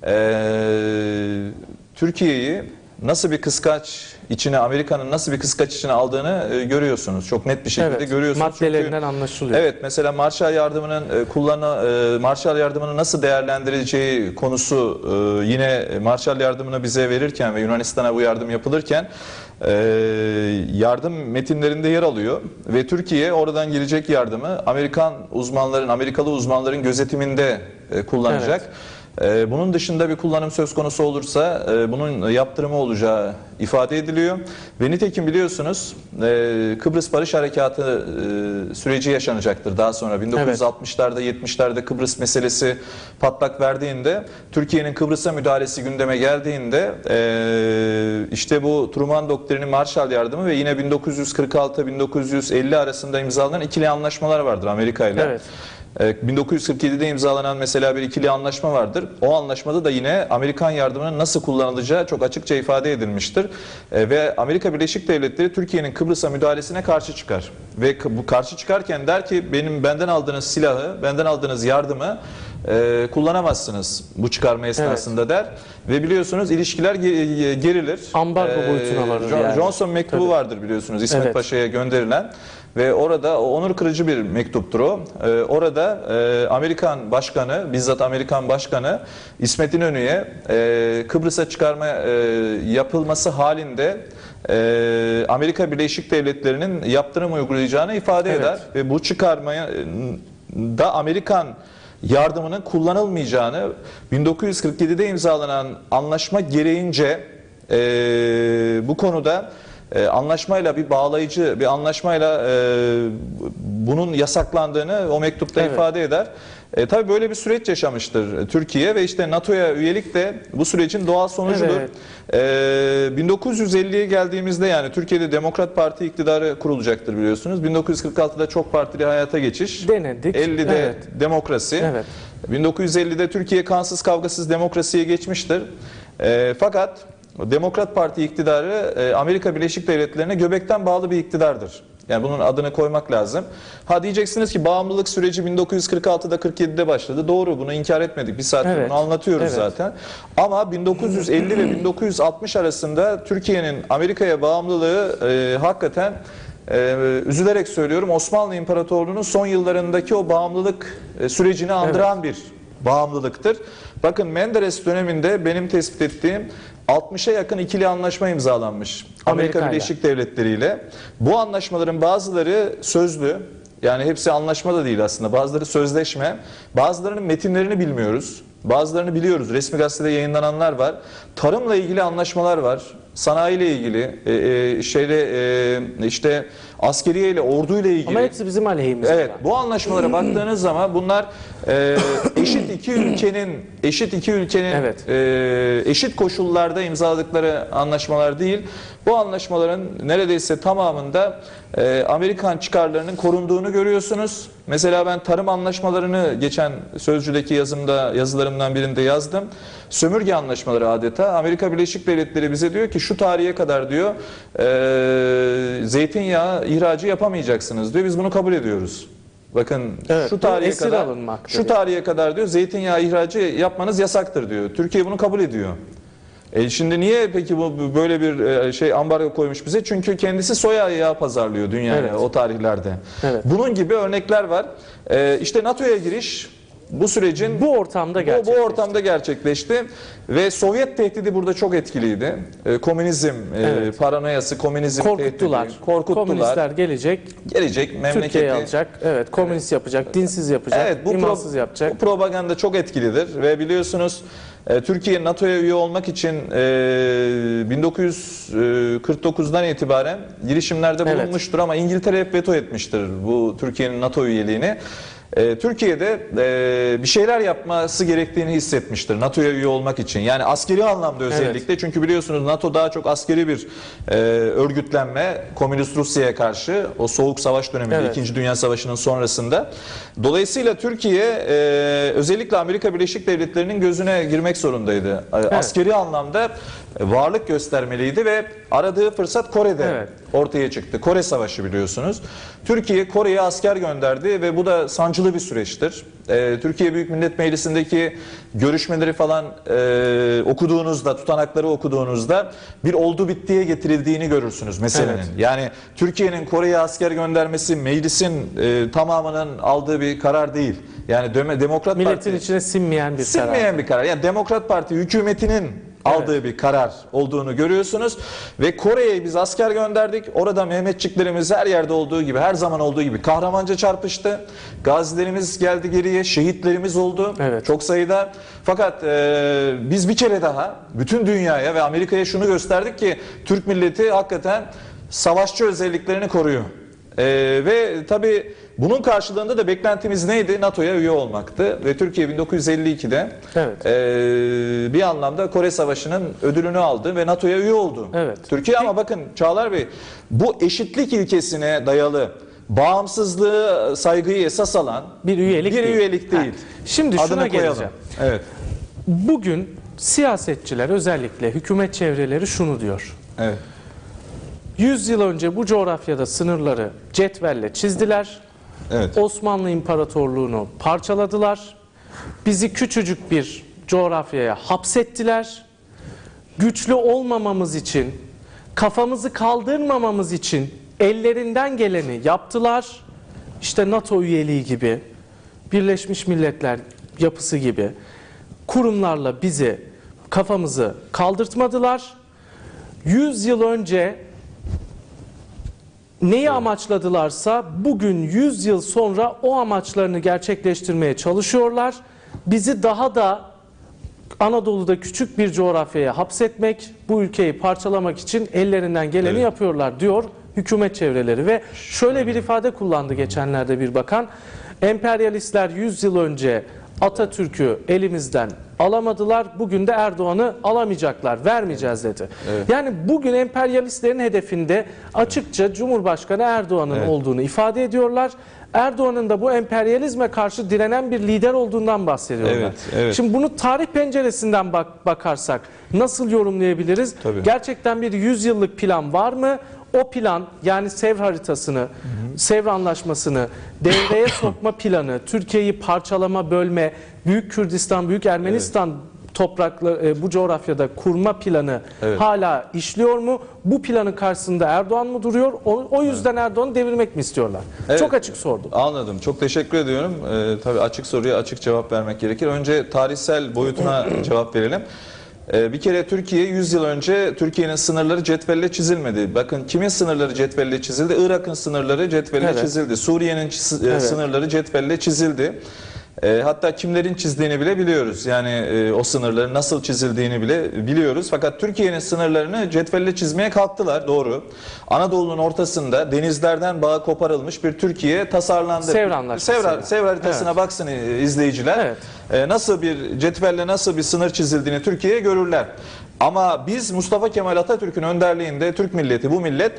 e, Türkiye'yi nasıl bir kıskaç içine, Amerika'nın nasıl bir kıskaç içine aldığını e, görüyorsunuz. Çok net bir şekilde Evet. görüyorsunuz. Maddelerinden Çünkü, anlaşılıyor. evet, mesela Marshall Yardımı'nın e, kullanı, e, Marshall Yardımı'nı nasıl değerlendireceği konusu e, yine Marshall Yardımı'nı bize verirken ve Yunanistan'a bu yardım yapılırken e, yardım metinlerinde yer alıyor ve Türkiye oradan gelecek yardımı Amerikan uzmanların, Amerikalı uzmanların gözetiminde e, kullanacak. Evet. Ee, Bunun dışında bir kullanım söz konusu olursa e, bunun yaptırımı olacağı ifade ediliyor. Ve nitekim biliyorsunuz e, Kıbrıs Barış Harekatı e, süreci yaşanacaktır daha sonra. bin dokuz yüz altmışlarda yetmişlerde Kıbrıs meselesi patlak verdiğinde, Türkiye'nin Kıbrıs'a müdahalesi gündeme geldiğinde e, işte bu Truman Doktrini, Marshall Yardımı ve yine bin dokuz yüz kırk altı bin dokuz yüz elli arasında imzalanan ikili anlaşmalar vardır Amerika ile. Evet. bin dokuz yüz kırk yedide imzalanan mesela bir ikili anlaşma vardır. O anlaşmada da yine Amerikan yardımının nasıl kullanılacağı çok açıkça ifade edilmiştir. E, ve Amerika Birleşik Devletleri Türkiye'nin Kıbrıs'a müdahalesine karşı çıkar. Ve bu karşı çıkarken der ki benim benden aldığınız silahı, benden aldığınız yardımı e, kullanamazsınız bu çıkarma esnasında evet. der. Ve biliyorsunuz ilişkiler ge- gerilir. Ambargo e, boyutuna varır John, yani. Johnson mektubu Tabii. vardır biliyorsunuz İsmet Evet. Paşa'ya gönderilen. Ve orada onur kırıcı bir mektuptur o. Ee, orada e, Amerikan Başkanı, bizzat Amerikan Başkanı İsmet İnönü'ye e, Kıbrıs'a çıkarma e, yapılması halinde e, Amerika Birleşik Devletleri'nin yaptırım uygulayacağını ifade Evet. eder. Ve bu çıkarmaya da Amerikan yardımının kullanılmayacağını bin dokuz yüz kırk yedide imzalanan anlaşma gereğince e, bu konuda E, anlaşmayla bir bağlayıcı bir anlaşmayla e, bunun yasaklandığını o mektupta evet. ifade eder. E, tabii böyle bir süreç yaşamıştır Türkiye ve işte NATO'ya üyelik de bu sürecin doğal sonucudur. Evet. E, bin dokuz yüz elliye geldiğimizde yani Türkiye'de Demokrat Parti iktidarı kurulacaktır biliyorsunuz. bin dokuz yüz kırk altıda çok partili hayata geçiş. Denedik. ellide Evet. demokrasi. Evet. bin dokuz yüz ellide Türkiye kansız kavgasız demokrasiye geçmiştir. E, fakat Demokrat Parti iktidarı Amerika Birleşik Devletleri'ne göbekten bağlı bir iktidardır. Yani bunun adını koymak lazım. Ha diyeceksiniz ki bağımlılık süreci bin dokuz yüz kırk altıda kırk yedide başladı. Doğru, bunu inkar etmedik. Bir saattir Evet. bunu anlatıyoruz Evet. zaten. Ama bin dokuz yüz elli ve bin dokuz yüz altmış arasında Türkiye'nin Amerika'ya bağımlılığı e, hakikaten e, üzülerek söylüyorum Osmanlı İmparatorluğu'nun son yıllarındaki o bağımlılık e, sürecini andıran evet. bir bağımlılıktır. Bakın Menderes döneminde benim tespit ettiğim altmışa yakın ikili anlaşma imzalanmış Amerika Amerika Birleşik Devletleri ile. Bu anlaşmaların bazıları sözlü, yani hepsi anlaşma da değil aslında, bazıları sözleşme, bazılarının metinlerini bilmiyoruz, bazılarını biliyoruz, resmi gazetede yayınlananlar var. Tarımla ilgili anlaşmalar var, sanayiyle ilgili, e, e, şeyle e, işte askeriyeyle, orduyla ilgili. Ama hepsi bizim aleyhimizde. Evet, bu anlaşmalara baktığınız zaman bunlar e, eşit iki ülkenin eşit iki ülkenin Evet. e, eşit koşullarda imzaladıkları anlaşmalar değil. Bu anlaşmaların neredeyse tamamında e, Amerikan çıkarlarının korunduğunu görüyorsunuz. Mesela ben tarım anlaşmalarını geçen Sözcü'deki yazımda, yazılarımdan birinde yazdım. Sömürge anlaşmaları adeta. Amerika Birleşik Devletleri bize diyor ki şu tarihe kadar diyor e, zeytinyağı ihracı yapamayacaksınız diyor. Biz bunu kabul ediyoruz. Bakın Evet, şu tarihe esir kadar alınmaktır şu yani. tarihe kadar diyor zeytinyağı ihracı yapmanız yasaktır diyor. Türkiye bunu kabul ediyor. E şimdi niye peki bu böyle bir e, şey ambargo koymuş bize? Çünkü kendisi soya yağı pazarlıyor dünyaya Evet. o tarihlerde. Evet. Bunun gibi örnekler var. E, işte NATO'ya giriş bu sürecin Bu ortamda bu, bu gerçekleşti. ortamda gerçekleşti ve Sovyet tehdidi burada çok etkiliydi. E, komünizm e, Evet. paranoyası, komünizm Korkuttular. tehdidi, korkuttular. Komünistler gelecek, Gelecek Türkiye'yi memleketi. alacak. Evet, komünist yapacak, dinsiz yapacak, Evet, bu, imansız pro- yapacak. bu propaganda çok etkilidir ve biliyorsunuz e, Türkiye NATO'ya üye olmak için e, bin dokuz yüz kırk dokuzdan itibaren girişimlerde Evet. bulunmuştur ama İngiltere hep veto etmiştir bu Türkiye'nin NATO üyeliğini. E, Türkiye'de e, bir şeyler yapması gerektiğini hissetmiştir NATO'ya üye olmak için. Yani askeri anlamda özellikle. Çünkü biliyorsunuz NATO daha çok askeri bir e, örgütlenme Komünist Rusya'ya karşı o Soğuk Savaş döneminde Evet. İkinci Dünya Savaşı'nın sonrasında. Dolayısıyla Türkiye e, özellikle Amerika Birleşik Devletleri'nin gözüne girmek zorundaydı. Evet. Askeri anlamda varlık göstermeliydi ve aradığı fırsat Kore'de Evet. ortaya çıktı. Kore Savaşı biliyorsunuz. Türkiye Kore'ye asker gönderdi ve bu da sancılı bir süreçtir. Ee, Türkiye Büyük Millet Meclisi'ndeki görüşmeleri falan e, okuduğunuzda, tutanakları okuduğunuzda bir oldu bittiye getirildiğini görürsünüz meselenin. Evet. Yani Türkiye'nin Kore'ye asker göndermesi meclisin e, tamamının aldığı bir karar değil. Yani Deme- Demokrat Milletin Parti içine sinmeyen bir karar. sinmeyen bir karar. Yani Demokrat Parti hükümetinin aldığı bir karar olduğunu görüyorsunuz. Ve Kore'ye biz asker gönderdik. Orada Mehmetçiklerimiz her yerde olduğu gibi, her zaman olduğu gibi kahramanca çarpıştı. Gazilerimiz geldi geriye, şehitlerimiz oldu. Evet. Çok sayıda. Fakat e, biz bir kere daha bütün dünyaya ve Amerika'ya şunu gösterdik ki Türk milleti hakikaten savaşçı özelliklerini koruyor. E, ve tabii bunun karşılığında da beklentimiz neydi? NATO'ya üye olmaktı ve Türkiye bin dokuz yüz elli ikide Evet. e, bir anlamda Kore Savaşı'nın ödülünü aldı ve NATO'ya üye oldu. Evet. Türkiye ama bakın Çağlar Bey bu eşitlik ilkesine dayalı bağımsızlığı, saygıyı esas alan Bir üyelik bir değil. üyelik değil. Ha, şimdi şuna Adını koyalım. geleceğim. Evet. Bugün siyasetçiler, özellikle hükümet çevreleri şunu diyor. Evet. yüz yıl önce bu coğrafyada sınırları cetvelle çizdiler. Evet. Osmanlı İmparatorluğu'nu parçaladılar. Bizi küçücük bir coğrafyaya hapsettiler. Güçlü olmamamız için, kafamızı kaldırmamamız için ellerinden geleni yaptılar. İşte NATO üyeliği gibi, Birleşmiş Milletler yapısı gibi kurumlarla bizi, kafamızı kaldırtmadılar. yüz yıl önce neyi amaçladılarsa bugün yüz yıl sonra o amaçlarını gerçekleştirmeye çalışıyorlar. Bizi daha da Anadolu'da küçük bir coğrafyaya hapsetmek, bu ülkeyi parçalamak için ellerinden geleni Evet. yapıyorlar diyor hükümet çevreleri. Ve şöyle bir ifade kullandı geçenlerde bir bakan. Emperyalistler yüz yıl önce Atatürk'ü elimizden alamadılar. Bugün de Erdoğan'ı alamayacaklar, vermeyeceğiz dedi. Evet. Yani bugün emperyalistlerin hedefinde açıkça Cumhurbaşkanı Erdoğan'ın Evet. olduğunu ifade ediyorlar. Erdoğan'ın da bu emperyalizme karşı direnen bir lider olduğundan bahsediyorlar. Evet, evet. Şimdi bunu tarih penceresinden bak bakarsak nasıl yorumlayabiliriz? Tabii. Gerçekten bir yüz yıllık plan var mı? O plan, yani Sevr haritasını, Sevr Anlaşması'nı devreye sokma planı, Türkiye'yi parçalama, bölme, Büyük Kürdistan, Büyük Ermenistan toprakları, bu coğrafyada kurma planı Evet. hala işliyor mu? Bu planın karşısında Erdoğan mı duruyor? O, o yüzden Erdoğan'ı devirmek mi istiyorlar? Evet. Çok açık sordum. Anladım. Çok teşekkür ediyorum. Ee, tabii açık soruya açık cevap vermek gerekir. Önce tarihsel boyutuna cevap verelim. Ee, bir kere Türkiye yüz yıl önce Türkiye'nin sınırları cetvelle çizilmedi. Bakın kimin sınırları cetvelle çizildi? Irak'ın sınırları cetvelle Evet. çizildi. Suriye'nin çiz- Evet. sınırları cetvelle çizildi. E, hatta kimlerin çizdiğini bile biliyoruz. Yani e, o sınırların nasıl çizildiğini bile biliyoruz. Fakat Türkiye'nin sınırlarını cetvelle çizmeye kalktılar. Doğru. Anadolu'nun ortasında denizlerden bağı koparılmış bir Türkiye tasarlandı. Sevr Anlaşması. Sevr, Sevr haritasına Evet. baksın izleyiciler. Evet. E, nasıl bir cetvelle nasıl bir sınır çizildiğini Türkiye'ye görürler. Ama biz Mustafa Kemal Atatürk'ün önderliğinde Türk milleti, bu millet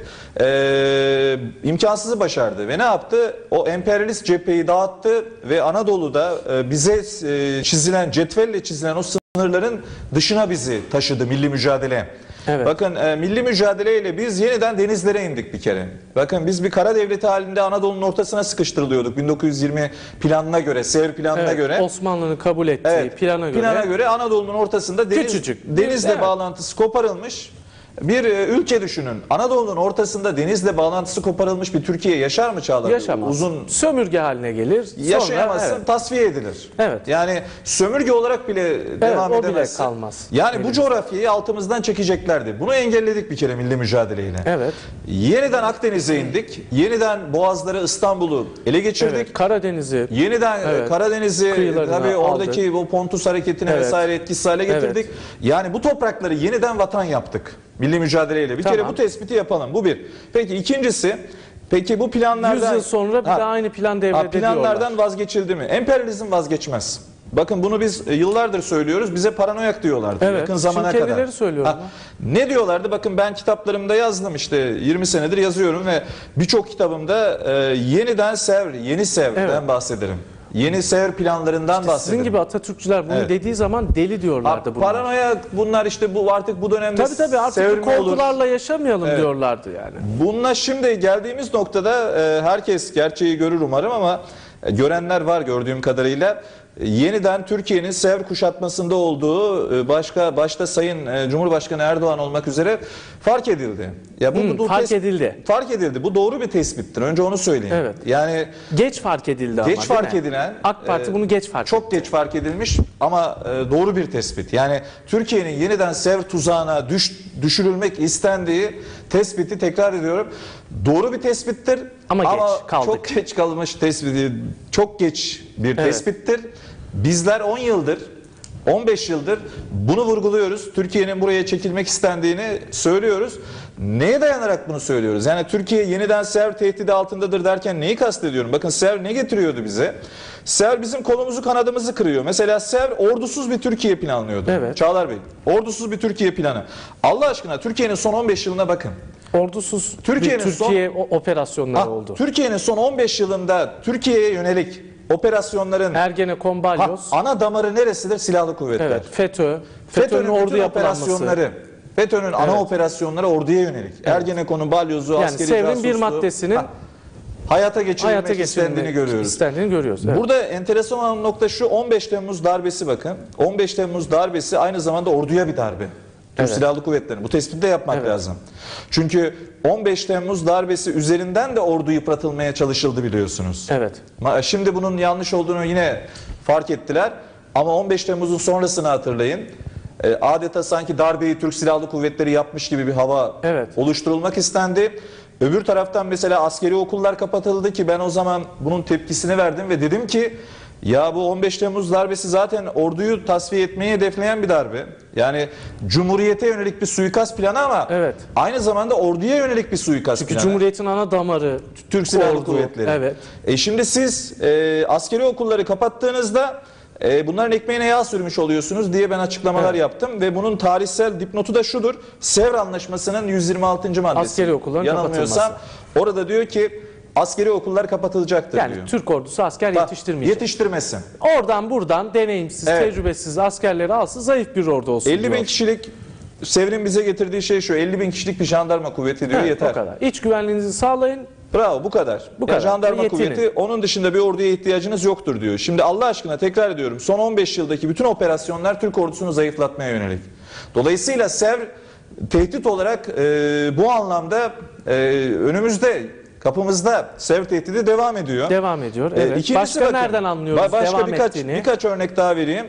e, imkansızı başardı. Ve ne yaptı? O emperyalist cepheyi dağıttı ve Anadolu'da e, bize e, çizilen, cetvelle çizilen o sınırların dışına bizi taşıdı milli mücadele. Evet. Bakın e, milli mücadeleyle biz yeniden denizlere indik bir kere. Bakın biz bir kara devleti halinde Anadolu'nun ortasına sıkıştırılıyorduk bin dokuz yüz yirmi planına göre, Sevr planına Evet, göre. Osmanlı'nın kabul ettiği Evet, plana göre. plana göre Anadolu'nun ortasında deniz, Küçücük. denizle Evet. bağlantısı koparılmış bir e, ülke düşünün. Anadolu'nun ortasında denizle bağlantısı koparılmış bir Türkiye yaşar mı Çağlar? Yaşamaz. Uzun Sömürge haline gelir. Sonra, yaşayamazsın, evet. tasfiye edilir. Evet. Yani sömürge olarak bile devam o bile edemezsin. kalmaz. Yani bu Elimizde. coğrafyayı altımızdan çekeceklerdi. Bunu engelledik bir kere milli mücadeleyle. Evet. Yeniden Akdeniz'e indik. Yeniden Boğazları, İstanbul'u ele geçirdik. Evet. Karadeniz'i. Yeniden Evet. Karadeniz'i Kıyılarına tabii oradaki aldık. bu Pontus hareketine Evet. vesaire etkisiz hale getirdik. Evet. Yani bu toprakları yeniden vatan yaptık. Milli mücadeleyle. Bir Tamam. kere bu tespiti yapalım. Bu bir. Peki ikincisi, peki bu planlardan... yüz yıl sonra bir Ha, daha aynı plan ha, devrediyorlar. planlardan vazgeçildi mi? Emperyalizm vazgeçmez. Bakın bunu biz e, yıllardır söylüyoruz. Bize paranoyak diyorlardı Evet, yakın zamana şimdi kadar. kendileri söylüyorlar. Ha, ne diyorlardı? Bakın ben kitaplarımda yazdım, işte yirmi senedir yazıyorum ve birçok kitabımda e, yeniden Sevr, yeni Sevr'den Evet. bahsederim. Yeni Sevr planlarından bahsederim. Sizin gibi Atatürkçüler bunu Evet. dediği zaman deli diyorlardı Ha, bunlar. paranoya bunlar, işte bu artık bu dönemde Tabii tabii artık Sevr bu mi olur? korkularla yaşamayalım Evet. diyorlardı yani. Bununla şimdi geldiğimiz noktada e, herkes gerçeği görür umarım ama e, görenler var gördüğüm kadarıyla. E, yeniden Türkiye'nin Sevr kuşatmasında olduğu e, başka başta Sayın e, Cumhurbaşkanı Erdoğan olmak üzere fark edildi. Ya bu, Hmm, bu fark tes- edildi. Fark edildi. Bu doğru bir tespittir. Önce onu söyleyeyim. Evet. Yani Geç fark edildi ama geç değil fark mi? edilen, AK Parti e, bunu geç fark çok geç fark edilmiş ama e, doğru bir tespit. Yani Türkiye'nin yeniden Sevr tuzağına düş, düşürülmek istendiği tespiti, tekrar ediyorum, doğru bir tespittir. Ama geç kaldık. Çok geç kalmış tespiti, çok geç bir Evet. tespittir. Bizler on yıldır, on beş yıldır bunu vurguluyoruz. Türkiye'nin buraya çekilmek istendiğini söylüyoruz. Neye dayanarak bunu söylüyoruz? Yani Türkiye yeniden Sevr tehdidi altındadır derken neyi kastediyorum? Bakın Sevr ne getiriyordu bize? Sevr bizim kolumuzu kanadımızı kırıyor. Mesela Sevr ordusuz bir Türkiye planlıyordu. Evet. Çağlar Bey, ordusuz bir Türkiye planı. Allah aşkına Türkiye'nin son on beş yılına bakın. Ordusuz Türkiye'nin bir Türkiye o- operasyonları Ha, oldu. Türkiye'nin son on beş yılında Türkiye'ye yönelik operasyonların Ergenekon, ha, Balyoz. ana damarı neresidir? Silahlı kuvvetler. Evet, FETÖ. FETÖ'nün FETÖ'nün ordu bütün yapılanması. operasyonları, FETÖ'nün ana Evet. operasyonları orduya yönelik. Ergenekon'un, Balyoz'u, Yani askeri Sevr'in bir casusluğu, maddesinin ha, hayata geçirilmek hayata istendiğini geçirilmek görüyoruz. istendiğini görüyoruz. Evet. Burada enteresan olan nokta şu: on beş Temmuz darbesi, bakın. on beş Temmuz darbesi aynı zamanda orduya bir darbe. Türk Evet. Silahlı Kuvvetleri'nin. Bu tespiti de yapmak Evet. lazım. Çünkü on beş Temmuz darbesi üzerinden de ordu yıpratılmaya çalışıldı, biliyorsunuz. Evet. Ma- Şimdi bunun yanlış olduğunu yine fark ettiler. Ama on beş Temmuz'un sonrasını hatırlayın. E, adeta sanki darbeyi Türk Silahlı Kuvvetleri yapmış gibi bir hava Evet. oluşturulmak istendi. Öbür taraftan mesela askeri okullar kapatıldı ki ben o zaman bunun tepkisini verdim ve dedim ki ya bu on beş Temmuz darbesi zaten orduyu tasfiye etmeyi hedefleyen bir darbe. Yani Cumhuriyete yönelik bir suikast planı ama Evet. aynı zamanda orduya yönelik bir suikast Çünkü planı. Cumhuriyet'in ana damarı Türk Silahlı ordu. Kuvvetleri. Evet. E şimdi siz e, askeri okulları kapattığınızda e, bunların ekmeğine yağ sürmüş oluyorsunuz diye ben açıklamalar Evet. yaptım ve bunun tarihsel dipnotu da şudur: Sevr Anlaşması'nın yüz yirmi altıncı maddesi. Askeri okulların Yanılmıyorsam orada diyor ki askeri okullar kapatılacaktır Yani diyor. Türk ordusu asker Bak, yetiştirmeyecek. Yetiştirmesin. Oradan buradan deneyimsiz, Evet. tecrübesiz askerleri alsın, zayıf bir ordu olsun elli bin diyor. kişilik Sevr'in bize getirdiği şey şu: elli bin kişilik bir jandarma kuvveti diyor, Evet, yeter. o kadar. İç güvenliğinizi sağlayın. Bravo, bu kadar. Bu Ya kadar. jandarma Yetinin. kuvveti, onun dışında bir orduya ihtiyacınız yoktur diyor. Şimdi Allah aşkına tekrar ediyorum, son on beş yıldaki bütün operasyonlar Türk ordusunu zayıflatmaya yönelik. Dolayısıyla Sevr tehdit olarak e, bu anlamda e, önümüzde, kapımızda Sevr tehdidi devam ediyor. Devam ediyor. E, Evet. ikincisi Başka bakın, nereden anlıyoruz ba- başka devam birkaç, ettiğini? birkaç örnek daha vereyim.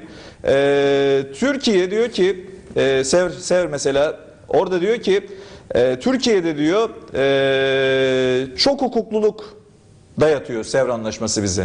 E, Türkiye diyor ki, e, Sevr, Sevr mesela orada diyor ki, e, Türkiye'de diyor e, çok hukukluluk dayatıyor Sevr Anlaşması bize.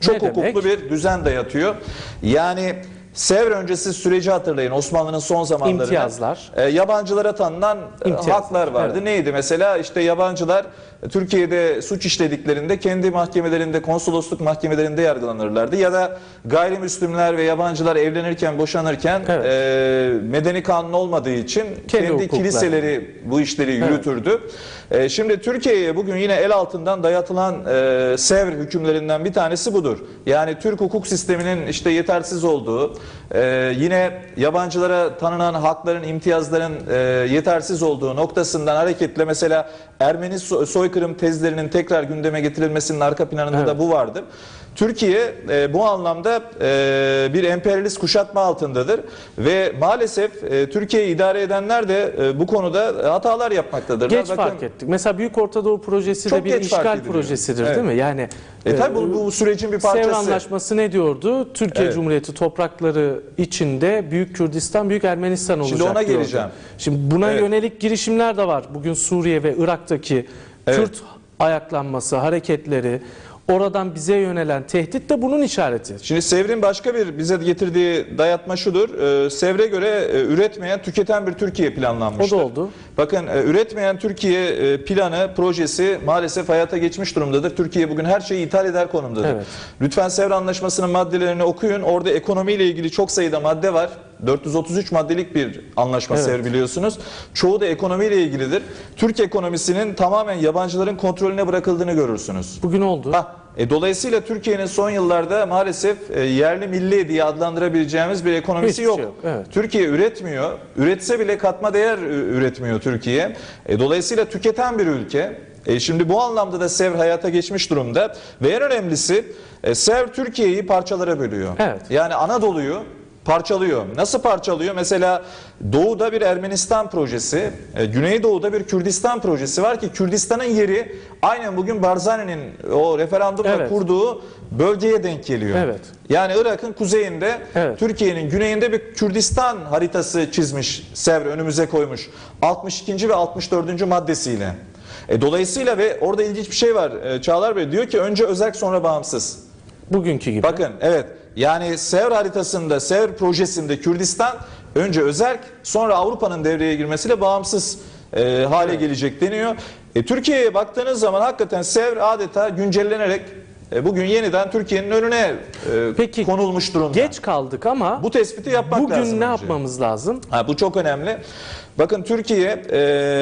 çok Ne hukuklu demek? bir düzen dayatıyor. Yani Sevr öncesi süreci hatırlayın, Osmanlı'nın son zamanlarında. İmtiyazlar. E, yabancılara tanınan e, İmtiyazlar, haklar vardı. evet. Neydi mesela? İşte yabancılar e, Türkiye'de suç işlediklerinde kendi mahkemelerinde, konsolosluk mahkemelerinde yargılanırlardı. Ya da gayrimüslimler ve yabancılar evlenirken, boşanırken Evet. e, medeni kanun olmadığı için kendi, hukukları. kiliseleri bu işleri yürütürdü. E, şimdi Türkiye'ye bugün yine el altından dayatılan e, Sevr hükümlerinden bir tanesi budur. Yani Türk hukuk sisteminin işte yetersiz olduğu, e, yine yabancılara tanınan hakların, imtiyazların e, yetersiz olduğu noktasından hareketle mesela Ermeni so- soykırım tezlerinin tekrar gündeme getirilmesinin arka planında Evet. da bu vardır. Türkiye e, bu anlamda e, bir emperyalist kuşatma altındadır ve maalesef e, Türkiye'yi idare edenler de e, bu konuda hatalar yapmaktadırlar. Geç Bakın, fark ettik. Mesela Büyük Orta Doğu projesi Çok de bir geç fark işgal ediliyor. projesidir Evet. değil mi? Yani E tabi bu, bu sürecin bir parçası. Sevr Anlaşması ne diyordu? Türkiye Evet. Cumhuriyeti toprakları içinde Büyük Kürdistan, Büyük Ermenistan olacak Şimdi ona diyordu. geleceğim. Şimdi buna Evet. yönelik girişimler de var. Bugün Suriye ve Irak'taki Evet. Kürt ayaklanması, hareketleri, oradan bize yönelen tehdit de bunun işareti. Şimdi Sevr'in başka bir bize getirdiği dayatma şudur. Ee, Sevr'e göre e, üretmeyen, tüketen bir Türkiye planlanmıştır. O da oldu. Bakın e, üretmeyen Türkiye e, planı, projesi maalesef hayata geçmiş durumdadır. Türkiye bugün her şeyi ithal eder konumdadır. Evet. Lütfen Sevr Anlaşması'nın maddelerini okuyun. Orada ekonomiyle ilgili çok sayıda madde var. dört yüz otuz üç maddelik bir anlaşma Evet. Sevr biliyorsunuz. Çoğu da ekonomiyle ilgilidir. Türk ekonomisinin tamamen yabancıların kontrolüne bırakıldığını görürsünüz. Bugün oldu. Hah, e, dolayısıyla Türkiye'nin son yıllarda maalesef e, yerli milli diye adlandırabileceğimiz bir ekonomisi Hiçbir yok. şey yok, evet. Türkiye üretmiyor. Üretse bile katma değer ü- üretmiyor Türkiye. E, dolayısıyla tüketen bir ülke. E, şimdi bu anlamda da Sevr hayata geçmiş durumda. Ve en önemlisi e, Sevr Türkiye'yi parçalara bölüyor. Evet. Yani Anadolu'yu parçalıyor. Nasıl parçalıyor? Mesela Doğu'da bir Ermenistan projesi, e, Güneydoğu'da bir Kürdistan projesi var ki Kürdistan'ın yeri aynen bugün Barzani'nin o referandumla Evet. kurduğu bölgeye denk geliyor. Evet. Yani Irak'ın kuzeyinde, Evet. Türkiye'nin güneyinde bir Kürdistan haritası çizmiş Sevr, önümüze koymuş. altmış ikinci ve altmış dördüncü maddesiyle. E, dolayısıyla ve orada ilginç bir şey var. E, Çağlar Bey diyor ki önce özerk sonra bağımsız. Bugünkü gibi. Bakın evet, yani Sevr haritasında, Sevr projesinde Kürdistan önce özerk sonra Avrupa'nın devreye girmesiyle bağımsız e, hale Evet. gelecek deniyor. E, Türkiye'ye baktığınız zaman hakikaten Sevr adeta güncellenerek e, bugün yeniden Türkiye'nin önüne e, Peki, konulmuş durumda. Geç kaldık ama Bu tespiti yapmak bugün lazım ne önce. yapmamız lazım? Ha, bu çok önemli. Bakın Türkiye e,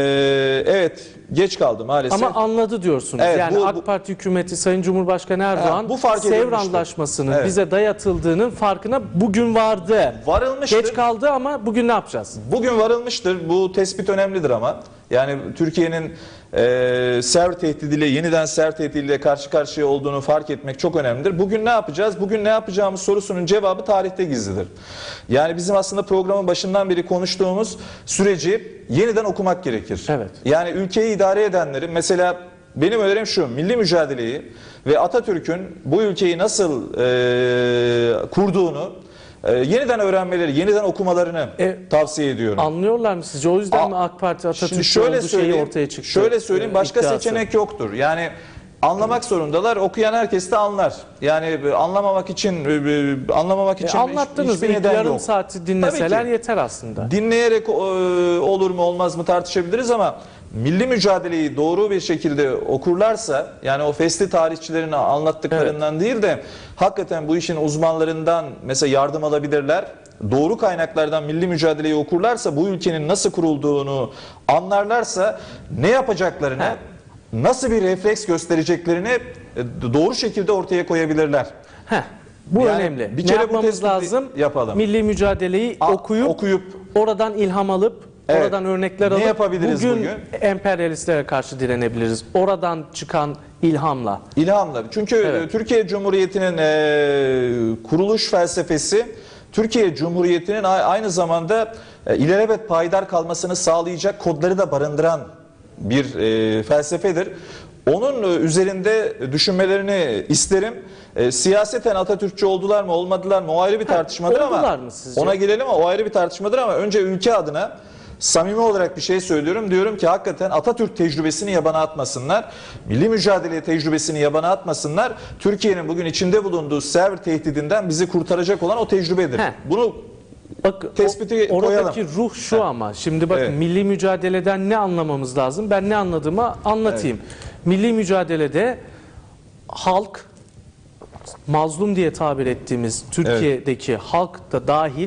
evet geç kaldı maalesef. Ama anladı diyorsunuz. Evet, yani bu- AK bu- Parti hükümeti, Sayın Cumhurbaşkanı Erdoğan bu fark Sevr edilmişti. Anlaşması'nın Evet. bize dayatıldığının farkına bugün vardı. Varılmıştır. Geç kaldı ama bugün ne yapacağız? Bugün varılmıştır. Bu tespit önemlidir ama. Yani Türkiye'nin e, Sevr tehdidiyle, yeniden Sevr tehdidiyle karşı karşıya olduğunu fark etmek çok önemlidir. Bugün ne yapacağız? Bugün ne yapacağımız sorusunun cevabı tarihte gizlidir. Yani bizim aslında programın başından beri konuştuğumuz süreci yeniden okumak gerekir. Evet. Yani ülkeyi idare edenlerin mesela benim önerim şu, milli mücadeleyi ve Atatürk'ün bu ülkeyi nasıl e, kurduğunu e, yeniden öğrenmeleri, yeniden okumalarını E, tavsiye ediyorum. Anlıyorlar mı sizce? O yüzden A- mi AK Parti Şimdi Atatürk'ün şöyle olduğu şeyi söyleyeyim, ortaya çıktı? şöyle söyleyeyim, e, başka iddiası? seçenek yoktur. Yani anlamak zorundalar. Okuyan herkes de anlar. Yani e, anlamamak için e, e, anlamamak E, için anlattınız. hiçbir İlk neden yarım yok. saati dinleseler Tabii ki. yeter aslında. Dinleyerek e, olur mu olmaz mı tartışabiliriz ama milli mücadeleyi doğru bir şekilde okurlarsa, yani o fesli tarihçilerin anlattıklarından değil de hakikaten bu işin uzmanlarından mesela yardım alabilirler. Doğru kaynaklardan milli mücadeleyi okurlarsa, bu ülkenin nasıl kurulduğunu anlarlarsa ne yapacaklarını, He. nasıl bir refleks göstereceklerini e, doğru şekilde ortaya koyabilirler. Heh, bu Yani önemli. bir Ne kere bu yapmamız tespiti lazım? yapalım. Milli mücadeleyi A- okuyup, okuyup oradan ilham alıp, Evet. oradan örnekler Ne alıp yapabiliriz bugün, bugün? emperyalistlere karşı direnebiliriz. Oradan çıkan ilhamla. İlhamla. Çünkü Evet. e, Türkiye Cumhuriyeti'nin e, kuruluş felsefesi Türkiye Cumhuriyeti'nin a- aynı zamanda e, ilelebet payidar kalmasını sağlayacak kodları da barındıran bir e, felsefedir. Onun e, üzerinde düşünmelerini isterim. E, siyaseten Atatürkçü oldular mı olmadılar mı o ayrı bir tartışmadır ama oldular mı sizce? ona gelelim ama o ayrı bir tartışmadır ama önce ülke adına samimi olarak bir şey söylüyorum. Diyorum ki hakikaten Atatürk tecrübesini yabana atmasınlar. Milli mücadele tecrübesini yabana atmasınlar. Türkiye'nin bugün içinde bulunduğu Sevr tehdidinden bizi kurtaracak olan o tecrübedir. Heh. Bunu Bak, tespiti o, oradaki koyalım. ruh şu Heh. ama. Şimdi bakın Evet. milli mücadeleden ne anlamamız lazım? Ben ne anladığımı anlatayım. Milli mücadelede halk, mazlum diye tabir ettiğimiz Türkiye'deki halk da dahil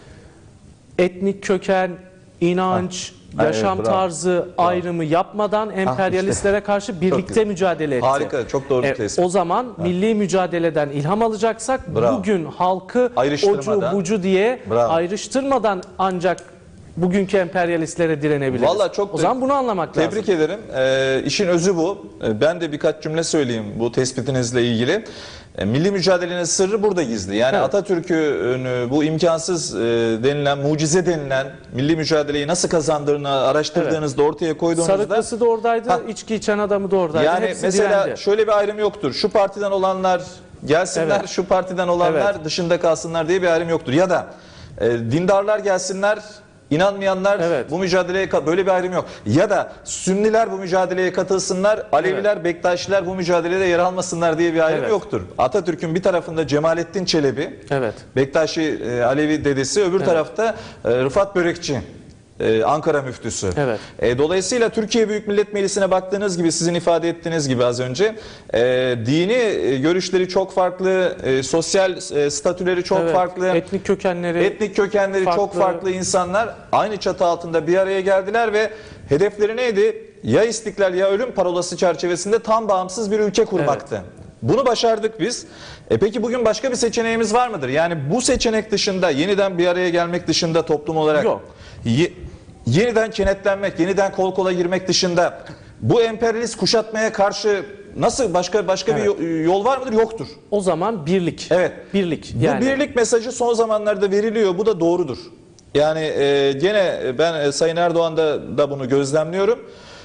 etnik köken, inanç, Ha, yaşam evet, bravo. tarzı ayrımı yapmadan emperyalistlere karşı birlikte güzel. mücadele etti. Harika, çok doğru bir E, tespit. O zaman milli mücadeleden ilham alacaksak Bravo. bugün halkı Ayrıştırmadan. ocu bucu diye Bravo. ayrıştırmadan ancak bugünkü emperyalistlere direnebiliriz. Vallahi çok o zaman bunu anlamak tebrik lazım. ederim. Ee, işin özü bu. Ee, ben de birkaç cümle söyleyeyim bu tespitinizle ilgili. Ee, milli mücadelenin sırrı burada gizli. Yani Evet. Atatürk'ün bu imkansız e, denilen, mucize denilen milli mücadeleyi nasıl kazandığını araştırdığınızda, ortaya koyduğunuzda... Sarıklısı da oradaydı, Ha. içki içen adamı da oradaydı. Yani Hepsi mesela direndi. şöyle bir ayrım yoktur. Şu partiden olanlar gelsinler, Evet. şu partiden olanlar Evet. dışında kalsınlar diye bir ayrım yoktur. Ya da e, dindarlar gelsinler, inanmayanlar Evet. bu mücadeleye ka- böyle bir ayrım yok. Ya da Sünniler bu mücadeleye katılsınlar, Aleviler, Bektaşiler bu mücadelede yer almasınlar diye bir ayrım Evet. yoktur. Atatürk'ün bir tarafında Cemalettin Çelebi, Evet. Bektaşi e, Alevi dedesi, öbür tarafta e, Rıfat Börekçi. Ee, Ankara müftüsü. Evet. E, dolayısıyla Türkiye Büyük Millet Meclisi'ne baktığınız gibi, sizin ifade ettiğiniz gibi az önce e, dini e, görüşleri çok farklı, e, sosyal e, statüleri çok Evet. farklı, Etnik kökenleri etnik kökenleri farklı. çok farklı insanlar aynı çatı altında bir araya geldiler ve hedefleri neydi? Ya istiklal ya ölüm parolası çerçevesinde tam bağımsız bir ülke kurmaktı. Bunu başardık biz. E peki bugün başka bir seçeneğimiz var mıdır? Yani bu seçenek dışında, yeniden bir araya gelmek dışında toplum olarak Yok. Ye- yeniden kenetlenmek, yeniden kol kola girmek dışında bu emperyalist kuşatmaya karşı nasıl başka başka Evet. bir yol var mıdır? Yoktur. O zaman birlik. Evet. Birlik. Bu Yani birlik mesajı son zamanlarda veriliyor. Bu da doğrudur. Yani e, gene ben e, Sayın Erdoğan'da da bunu gözlemliyorum.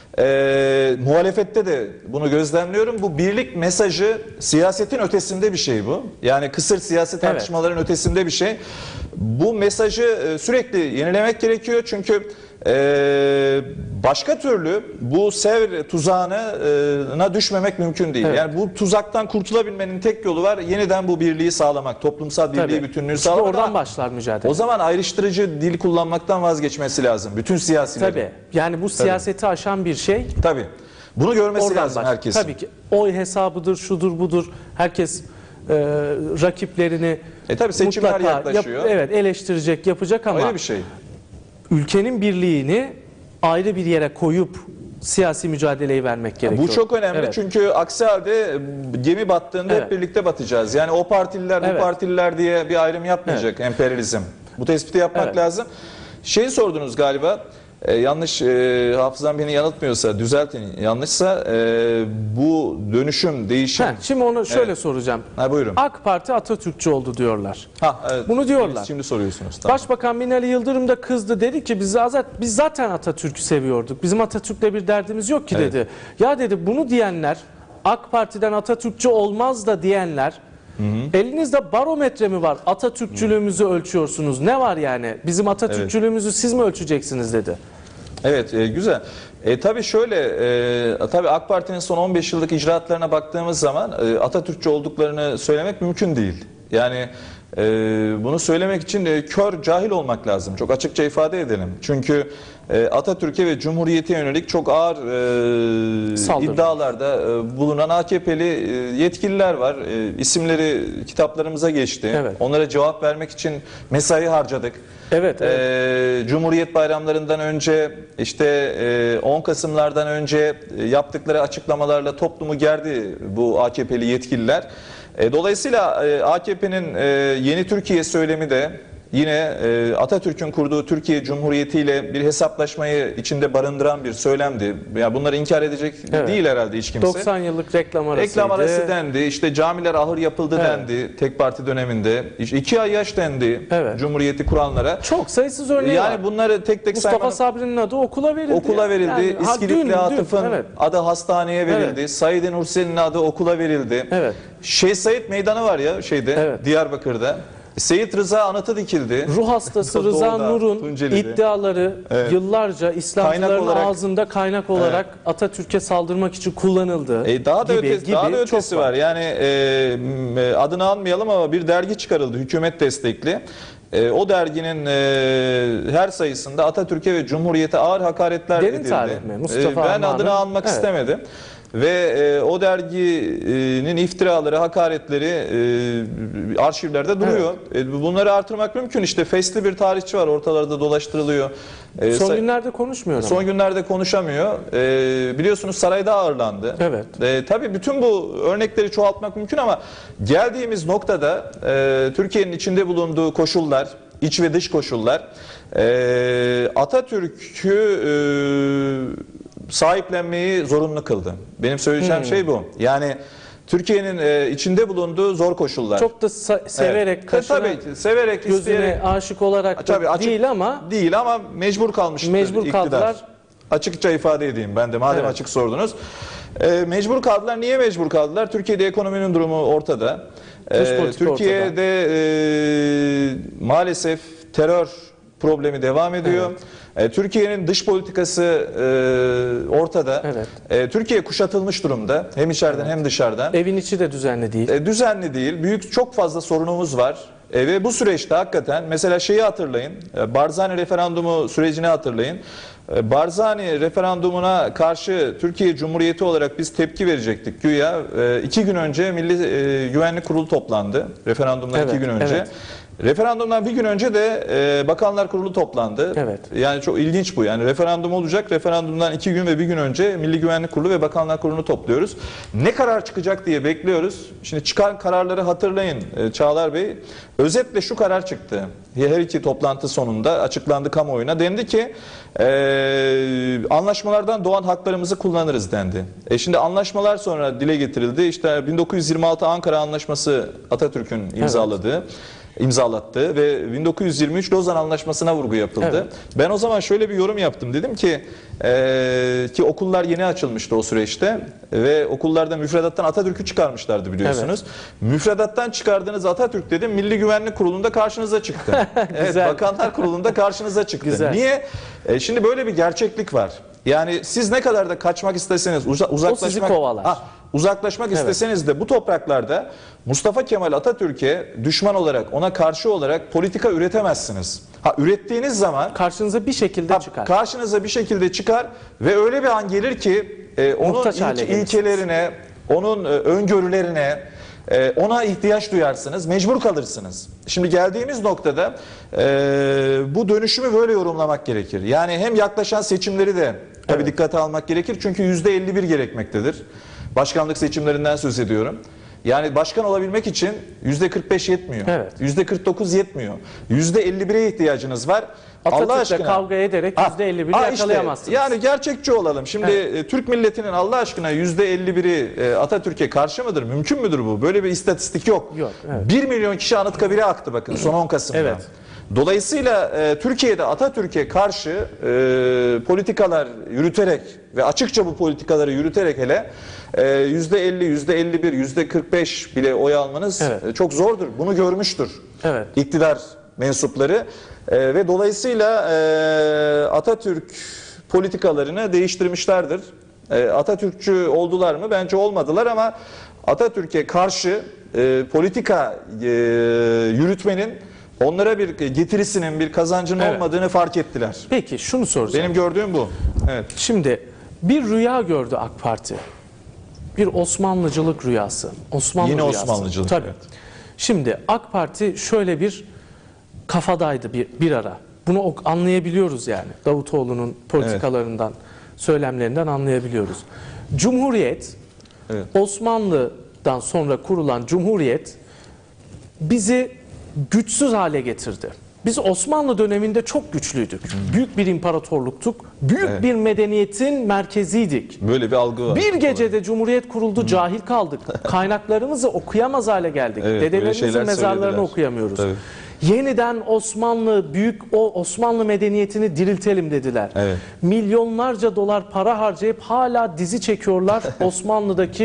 E, muhalefette de bunu gözlemliyorum. Bu birlik mesajı siyasetin ötesinde bir şey bu. Yani kısır siyasi tartışmaların ötesinde bir şey. Bu mesajı e, sürekli yenilemek gerekiyor. Çünkü e, başka türlü bu Sevr tuzağına düşmemek mümkün değil. Evet. Yani bu tuzaktan kurtulabilmenin tek yolu var. Yeniden bu birliği sağlamak. Toplumsal birliği, tabii. bütünlüğü Çünkü sağlamak. oradan Ama başlar mücadele. o zaman ayrıştırıcı dil kullanmaktan vazgeçmesi lazım. Bütün siyasilerin. Tabii. Yani bu siyaseti aşan bir şey. Tabii. Bunu görmesi Oradan lazım başlar. herkesin. Tabii ki. Oy hesabıdır, şudur budur. Herkes e, rakiplerini E tabii seçimler mutlaka yaklaşıyor. Yap, evet, eleştirecek, yapacak ama Öyle bir şey. ülkenin birliğini ayrı bir yere koyup siyasi mücadeleyi vermek gerekiyor. Bu çok önemli Evet. çünkü aksi halde gemi battığında Evet. hep birlikte batacağız. Yani o partililer, Evet. bu partililer diye bir ayrım yapmayacak emperyalizm. Bu tespiti yapmak Evet. lazım. Şeyi sordunuz galiba. Ee, yanlış e, hafızam beni yanıltmıyorsa, düzeltin, yanlışsa e, bu dönüşüm, değişim. Heh, şimdi onu şöyle Evet. soracağım. Ha, buyurun. AK Parti Atatürkçü oldu diyorlar. Ha, evet. Bunu diyorlar. Şimdi, şimdi soruyorsunuz. Tamam. Başbakan Binali Yıldırım da kızdı, dedi ki biz zaten, biz zaten Atatürk'ü seviyorduk. Bizim Atatürk'le bir derdimiz yok ki Evet. dedi. Ya dedi, bunu diyenler, AK Parti'den Atatürkçü olmaz da diyenler, elinizde barometre mi var? Atatürkçülüğümüzü ölçüyorsunuz. Ne var yani? Bizim Atatürkçülüğümüzü siz mi ölçeceksiniz dedi. Evet, e, güzel. E, tabii şöyle, e, tabii AK Parti'nin son on beş yıllık icraatlarına baktığımız zaman e, Atatürkçü olduklarını söylemek mümkün değil. Yani e, bunu söylemek için e, kör, cahil olmak lazım. Çok açıkça ifade edelim. Çünkü e, Atatürk'e ve Cumhuriyet'e yönelik çok ağır e, Saldırı. iddialarda e, bulunan A K P'li e, yetkililer var. E, isimleri kitaplarımıza geçti. Evet. Onlara cevap vermek için mesai harcadık. Evet, evet. Ee, Cumhuriyet bayramlarından önce, işte e, on Kasımlardan önce e, yaptıkları açıklamalarla toplumu gerdi bu A K P'li yetkililer. E, dolayısıyla e, A K P'nin e, yeni Türkiye söylemi de yine e, Atatürk'ün kurduğu Türkiye Cumhuriyeti ile bir hesaplaşmayı içinde barındıran bir söylemdi. Yani bunları inkar edecek Evet. değil herhalde hiç kimse. doksan yıllık reklam arasıydı. Reklam arası dendi, işte camiler ahır yapıldı Evet. dendi tek parti döneminde. İşte iki ay yaş dendi Evet. Cumhuriyeti kuranlara. Çok sayısız örneği Yani var. bunları tek tek Mustafa saymanın... Sabri'nin adı okula verildi. Okula verildi. Yani, ha, İskilipli dün, Atıf'ın dün, evet. adı hastaneye verildi. Evet. Said Nursel'in adı okula verildi. Evet. Şeyh Said Meydanı var ya şeyde, Evet. Diyarbakır'da. Seyit Rıza anıtı dikildi. Ruh hastası Rıza Doğu'da, Nur'un Tunceli'de. iddiaları Evet. yıllarca İslamcıların Kaynak olarak- ağzında kaynak olarak Atatürk'e saldırmak için kullanıldı. E, daha da gibi, ötesi, gibi daha da çok ötesi var. Yani e, m- adını almayalım ama bir dergi çıkarıldı hükümet destekli. E, o derginin e, her sayısında Atatürk'e ve Cumhuriyet'e ağır hakaretler Derin edildi. tarih mi? Mustafa E, ben Armağan'ın- adını almak Evet. istemedim. Ve e, o derginin iftiraları, hakaretleri e, arşivlerde duruyor. E, bunları artırmak mümkün. İşte fesli bir tarihçi var, ortalarda dolaştırılıyor. E, Son sa- günlerde konuşmuyor ama. Son günlerde konuşamıyor. E, biliyorsunuz sarayda ağırlandı. Evet. E, tabii bütün bu örnekleri çoğaltmak mümkün ama geldiğimiz noktada e, Türkiye'nin içinde bulunduğu koşullar, iç ve dış koşullar e, Atatürk'ü e, sahiplenmeyi zorunlu kıldı. Benim söyleyeceğim Hmm. şey bu. Yani Türkiye'nin e, içinde bulunduğu zor koşullar. Çok da sa- severek, Evet. kaşına, Tabii severek, gözüne isteyerek aşık olarak da Tabii açık- değil ama değil ama mecbur kalmıştır Mecbur iktidar. kaldılar. Açıkça ifade edeyim ben de madem Evet. açık sordunuz. Ee, mecbur kaldılar. Niye mecbur kaldılar? Türkiye'de ekonominin durumu ortada. Dış Ee, politika Türkiye'de e, maalesef terör problemi devam ediyor. E, Türkiye'nin dış politikası e, ortada. Evet. E, Türkiye kuşatılmış durumda. Hem içeriden hem dışarıdan. evin içi de düzenli değil. E, düzenli değil. Büyük çok fazla sorunumuz var. E, ve bu süreçte hakikaten mesela şeyi hatırlayın. E, Barzani referandumu sürecini hatırlayın. E, Barzani referandumuna karşı Türkiye Cumhuriyeti olarak biz tepki verecektik güya. E, iki gün önce Milli e, Güvenlik Kurulu toplandı. Referandumdan Evet, iki gün önce. evet. Referandumdan bir gün önce de e, Bakanlar Kurulu toplandı. Evet. Yani çok ilginç bu. Yani referandum olacak. Referandumdan iki gün ve bir gün önce Milli Güvenlik Kurulu ve Bakanlar Kurulu'nu topluyoruz. Ne karar çıkacak diye bekliyoruz. Şimdi çıkan kararları hatırlayın e, Çağlar Bey. Özetle şu karar çıktı. Her iki toplantı sonunda açıklandı kamuoyuna. Dendi ki e, anlaşmalardan doğan haklarımızı kullanırız dendi. E şimdi anlaşmalar sonra dile getirildi. İşte bin dokuz yüz yirmi altı Ankara Anlaşması Atatürk'ün imzaladığı. Evet. imzalattığı ve bin dokuz yüz yirmi üç Lozan Anlaşması'na vurgu yapıldı. Evet. Ben o zaman şöyle bir yorum yaptım. Dedim ki e, ki okullar yeni açılmıştı o süreçte ve okullarda müfredattan Atatürk'ü çıkarmışlardı biliyorsunuz. Evet. Müfredattan çıkardığınız Atatürk dedim Milli Güvenlik Kurulu'nda karşınıza çıktı. Evet, Güzel. Bakanlar Kurulu'nda karşınıza çıktı. Güzel. Niye? E, şimdi böyle bir gerçeklik var. Yani siz ne kadar da kaçmak isteseniz uza, uzaklaşmak sizi kovalar. Ha, uzaklaşmak Evet. isteseniz de bu topraklarda Mustafa Kemal Atatürk'e düşman olarak, ona karşı olarak politika üretemezsiniz. Ha ürettiğiniz zaman Karşınıza bir şekilde ha, çıkar. karşınıza bir şekilde çıkar ve öyle bir an gelir ki e, onun Muhtaç hale ilk, gelirsiniz. ilkelerine, onun e, öngörülerine, e, ona ihtiyaç duyarsınız, mecbur kalırsınız. Şimdi geldiğimiz noktada e, bu dönüşümü böyle yorumlamak gerekir. Yani hem yaklaşan seçimleri de tabii Evet. dikkate almak gerekir çünkü yüzde elli bir gerekmektedir. Başkanlık seçimlerinden söz ediyorum. Yani başkan olabilmek için yüzde kırk beş yetmiyor. Evet. yüzde kırk dokuz yetmiyor. yüzde elli bire ihtiyacınız var. Allah Atatürk'le aşkına. kavga ederek Ha, yüzde elli biri ha işte, yakalayamazsınız. yani gerçekçi olalım. Şimdi Evet. e, Türk milletinin Allah aşkına yüzde elli biri e, Atatürk'e karşı mıdır? Mümkün müdür bu? Böyle bir istatistik yok. Yok, evet. bir milyon kişi Anıtkabir'e aktı bakın son on Kasım'da. Evet. Dolayısıyla e, Türkiye'de Atatürk'e karşı e, politikalar yürüterek ve açıkça bu politikaları yürüterek hele e, yüzde elli, yüzde elli bir, yüzde kırk beş bile oy almanız Evet. e, çok zordur. Bunu görmüştür Evet. iktidar mensupları e, ve dolayısıyla e, Atatürk politikalarını değiştirmişlerdir. E, Atatürkçü oldular mı? Bence olmadılar ama Atatürk'e karşı e, politika e, yürütmenin onlara bir getirisinin, bir kazancının Evet. olmadığını fark ettiler. Peki şunu soracağım. Benim gördüğüm bu. Evet. Şimdi bir rüya gördü AK Parti. Bir Osmanlıcılık rüyası. Osmanlı Yine rüyası. Osmanlıcılık, Tabii. evet. Şimdi AK Parti şöyle bir kafadaydı bir, bir ara. Bunu ok- anlayabiliyoruz yani. Davutoğlu'nun politikalarından, söylemlerinden anlayabiliyoruz. Cumhuriyet, Evet. Osmanlı'dan sonra kurulan Cumhuriyet bizi güçsüz hale getirdi. Biz Osmanlı döneminde çok güçlüydük. Büyük bir imparatorluktuk. Büyük Evet. bir medeniyetin merkeziydik. Böyle bir algı var. Bir gecede Cumhuriyet kuruldu, cahil kaldık. Kaynaklarımızı okuyamaz hale geldik. Evet, böyle Dedelerimizin şeyler mezarlarını söylediler. okuyamıyoruz. Tabii. Yeniden Osmanlı, büyük o Osmanlı medeniyetini diriltelim dediler. Evet. Milyonlarca dolar para harcayıp hala dizi çekiyorlar Osmanlı'daki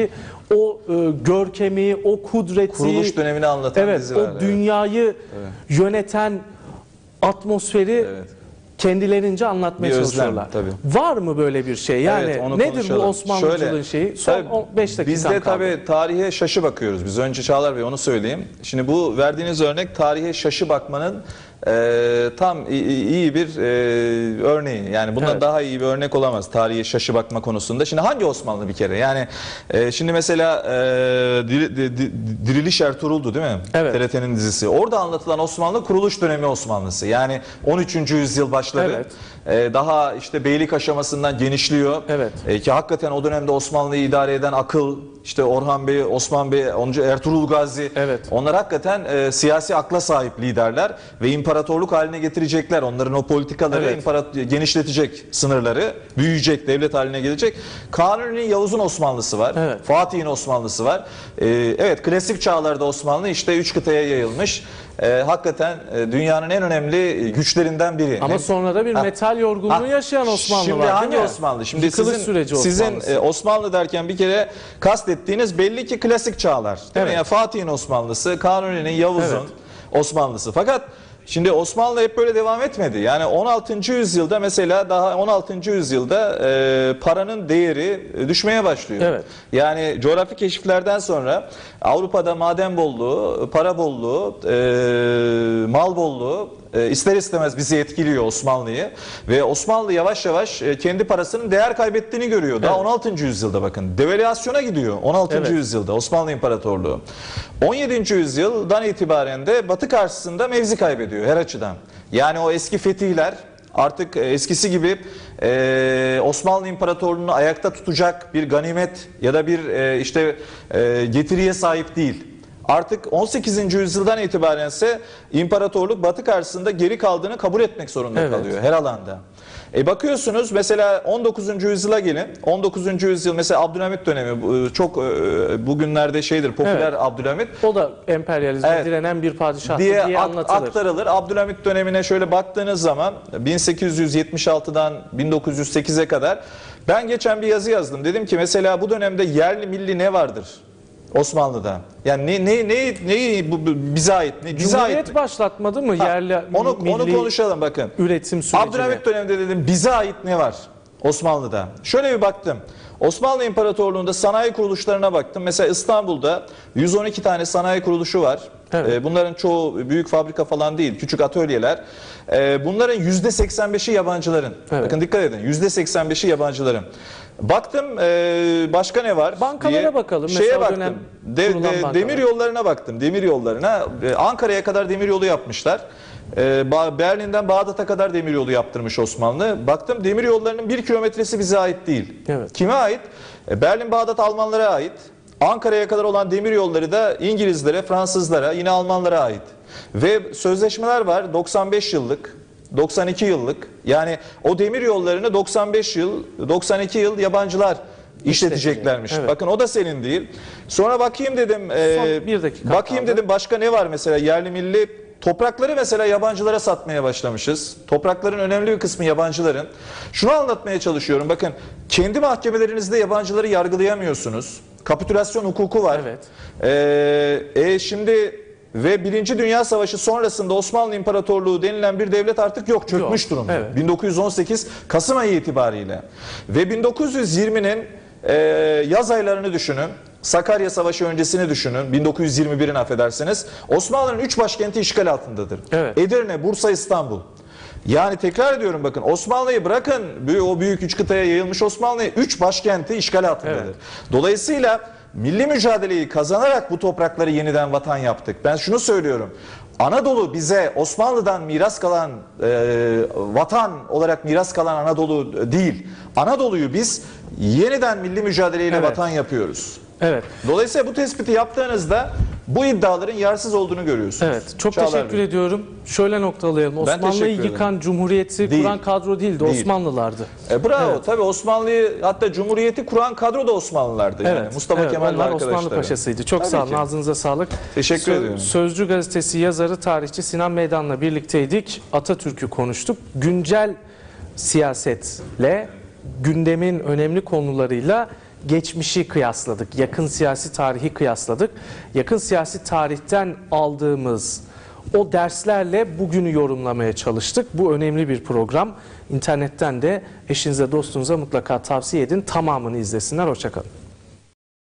o e, görkemi, o kudreti, Kuruluş dönemini anlatan evet, diziler. o dünyayı Evet. yöneten atmosferi Evet. kendilerince anlatmaya Bir özlem, çalışıyorlar. tabii. Var mı böyle bir şey? Yani Evet, onu nedir konuşalım. bu Osmanlıcılığın Şöyle, şeyi? Son tabii, beş dakika Biz de kaldı. tabii tarihe şaşı bakıyoruz. Biz önce Çağlar Bey onu söyleyeyim. Şimdi bu verdiğiniz örnek tarihe şaşı bakmanın e, tam iyi, iyi bir e, örneği. Yani bundan Evet. daha iyi bir örnek olamaz tarihe şaşı bakma konusunda. Şimdi hangi Osmanlı bir kere? Yani e, şimdi mesela e, Diri- Di- Di- Diriliş Ertuğrul'du değil mi? Evet. T R T'nin dizisi. Orada anlatılan Osmanlı kuruluş dönemi Osmanlısı. Yani on üçüncü yüzyıl başları. Evet. E, daha işte beylik aşamasından genişliyor. Evet. E, ki hakikaten o dönemde Osmanlı'yı idare eden akıl, işte Orhan Bey, Osman Bey, onuncu Ertuğrul Gazi. Evet. Onlar hakikaten e, siyasi akla sahip liderler ve imparatorluk haline getirecekler. Onların o politikaları Evet. imparator genişletecek sınırları, büyüyecek, devlet haline gelecek. Kanuni'nin Yavuz'un Osmanlısı var. Evet. Fatih'in Osmanlısı var. E, evet, klasik çağlarda Osmanlı işte üç kıtaya yayılmış. E, hakikaten e, dünyanın en önemli güçlerinden biri. Ama Hem- sonra da bir Ha. metal yorgunluğu Ha, yaşayan Osmanlı Şimdi var hangi değil mi? Osmanlı? Şimdi Yıkılış sizin, süreci sizin Osmanlısı. e, Osmanlı derken bir kere kastettiğiniz belli ki klasik çağlar. Değil Evet. mi? Yani Fatih'in Osmanlısı, Kanuni'nin, Yavuz'un Evet. Osmanlısı. Fakat şimdi Osmanlı hep böyle devam etmedi. Yani on altıncı yüzyılda mesela daha on altıncı yüzyılda e, paranın değeri e, düşmeye başlıyor. Evet. Yani coğrafi keşiflerden sonra Avrupa'da maden bolluğu, para bolluğu, e, mal bolluğu e, ister istemez bizi etkiliyor Osmanlı'yı ve Osmanlı yavaş yavaş e, kendi parasının değer kaybettiğini görüyor. Daha Evet. on altıncı yüzyılda bakın. Devalüasyona gidiyor on altıncı Evet. yüzyılda Osmanlı İmparatorluğu. on yedinci yüzyıldan itibaren de Batı karşısında mevzi kaybediyor her açıdan. Yani o eski fetihler artık eskisi gibi e, Osmanlı İmparatorluğu'nu ayakta tutacak bir ganimet ya da bir e, işte e, getiriye sahip değil. Artık on sekizinci yüzyıldan itibaren ise imparatorluk Batı karşısında geri kaldığını kabul etmek zorunda Evet. kalıyor her alanda. E bakıyorsunuz mesela on dokuzuncu yüzyıla gelin. on dokuzuncu yüzyıl mesela Abdülhamit dönemi bu- çok e, bugünlerde şeydir popüler Evet. Abdülhamit. O da emperyalizme Evet. direnen bir padişahtı diye, diye, ak- anlatılır. aktarılır. Abdülhamit dönemine şöyle baktığınız zaman bin sekiz yüz yetmiş altıdan bin dokuz yüz sekize kadar ben geçen bir yazı yazdım. Dedim ki mesela bu dönemde yerli milli ne vardır Osmanlı'da? Yani ne ne ne ne bu bu bize ait? Ne bize ait? Cumhuriyet başlatmadı mı Ha, yerli onu milli onu konuşalım bakın. üretim sürecini? Abdülhamit döneminde dedim bize ait ne var Osmanlı'da? Şöyle bir baktım. Osmanlı İmparatorluğu'nda sanayi kuruluşlarına baktım. Mesela İstanbul'da yüz on iki tane sanayi kuruluşu var. Evet. Ee, Bunların çoğu büyük fabrika falan değil, küçük atölyeler. Ee, Bunların yüzde seksen beşi yabancıların. Evet. Bakın dikkat edin, yüzde seksen beşi yabancıların. Baktım ee, başka ne var Bankalara diye. bakalım. Şeye Mesela o baktım. dönem De- kurulan de- bankalar. demir yollarına baktım. Demir yollarına. Ee, Ankara'ya kadar demir yolu yapmışlar. Ee, Ba- Berlin'den Bağdat'a kadar demir yolu yaptırmış Osmanlı. Baktım demir yollarının bir kilometresi bize ait değil. Evet. Kime ait? E, Berlin Bağdat Almanlara ait. Ankara'ya kadar olan demir yolları da İngilizlere, Fransızlara, yine Almanlara ait. Ve sözleşmeler var doksan beş yıllık, doksan iki yıllık. Yani o demir yollarını doksan beş yıl, doksan iki yıl yabancılar işleteceklermiş. Evet. Bakın o da senin değil. Sonra bakayım dedim. e, Son bir dakika bakayım kaldı. dedim başka ne var mesela yerli milli. Toprakları mesela yabancılara satmaya başlamışız. Toprakların önemli bir kısmı yabancıların. Şunu anlatmaya çalışıyorum. Bakın kendi mahkemelerinizde yabancıları yargılayamıyorsunuz. Kapitülasyon hukuku var. Evet. Ee, e, şimdi ve Birinci Dünya Savaşı sonrasında Osmanlı İmparatorluğu denilen bir devlet artık yok. Çökmüş Yok, durumda. evet. bin dokuz yüz on sekiz Kasım ayı itibariyle. Ve bin dokuz yüz yirminin e, yaz aylarını düşünün. Sakarya Savaşı öncesini düşünün. bin dokuz yüz yirmi birin affedersiniz. Osmanlı'nın üç başkenti işgal altındadır. Evet. Edirne, Bursa, İstanbul. Yani tekrar ediyorum bakın Osmanlı'yı bırakın o büyük üç kıtaya yayılmış Osmanlı'yı üç başkenti işgal altındadır. Evet. Dolayısıyla milli mücadeleyi kazanarak bu toprakları yeniden vatan yaptık. Ben şunu söylüyorum. Anadolu bize Osmanlı'dan miras kalan e, vatan olarak miras kalan Anadolu değil. Anadolu'yu biz yeniden milli mücadeleyle Evet. vatan yapıyoruz. Evet. Dolayısıyla bu tespiti yaptığınızda bu iddiaların yarsız olduğunu görüyorsunuz. Evet, çok Çağlar teşekkür Bey. ediyorum. Şöyle noktalayalım. Osmanlı'yı teşekkür ederim. yıkan, Cumhuriyeti Değil. kuran kadro değildi, Değil. Osmanlılardı. E bravo. Evet. Tabii Osmanlı'yı hatta Cumhuriyeti kuran kadro da Osmanlılardı. Yani. Evet, Mustafa evet, Kemal ve onlar arkadaşları. Osmanlı Paşasıydı. Çok Tabii sağ olun, ki. ağzınıza sağlık. Teşekkür Sö- ediyorum. Sözcü gazetesi yazarı, tarihçi Sinan Meydan'la birlikteydik. Atatürk'ü konuştuk. Güncel siyasetle, gündemin önemli konularıyla geçmişi kıyasladık, yakın siyasi tarihi kıyasladık. Yakın siyasi tarihten aldığımız o derslerle bugünü yorumlamaya çalıştık. Bu önemli bir program. İnternetten de eşinize, dostunuza mutlaka tavsiye edin. Tamamını izlesinler. Hoşça kalın.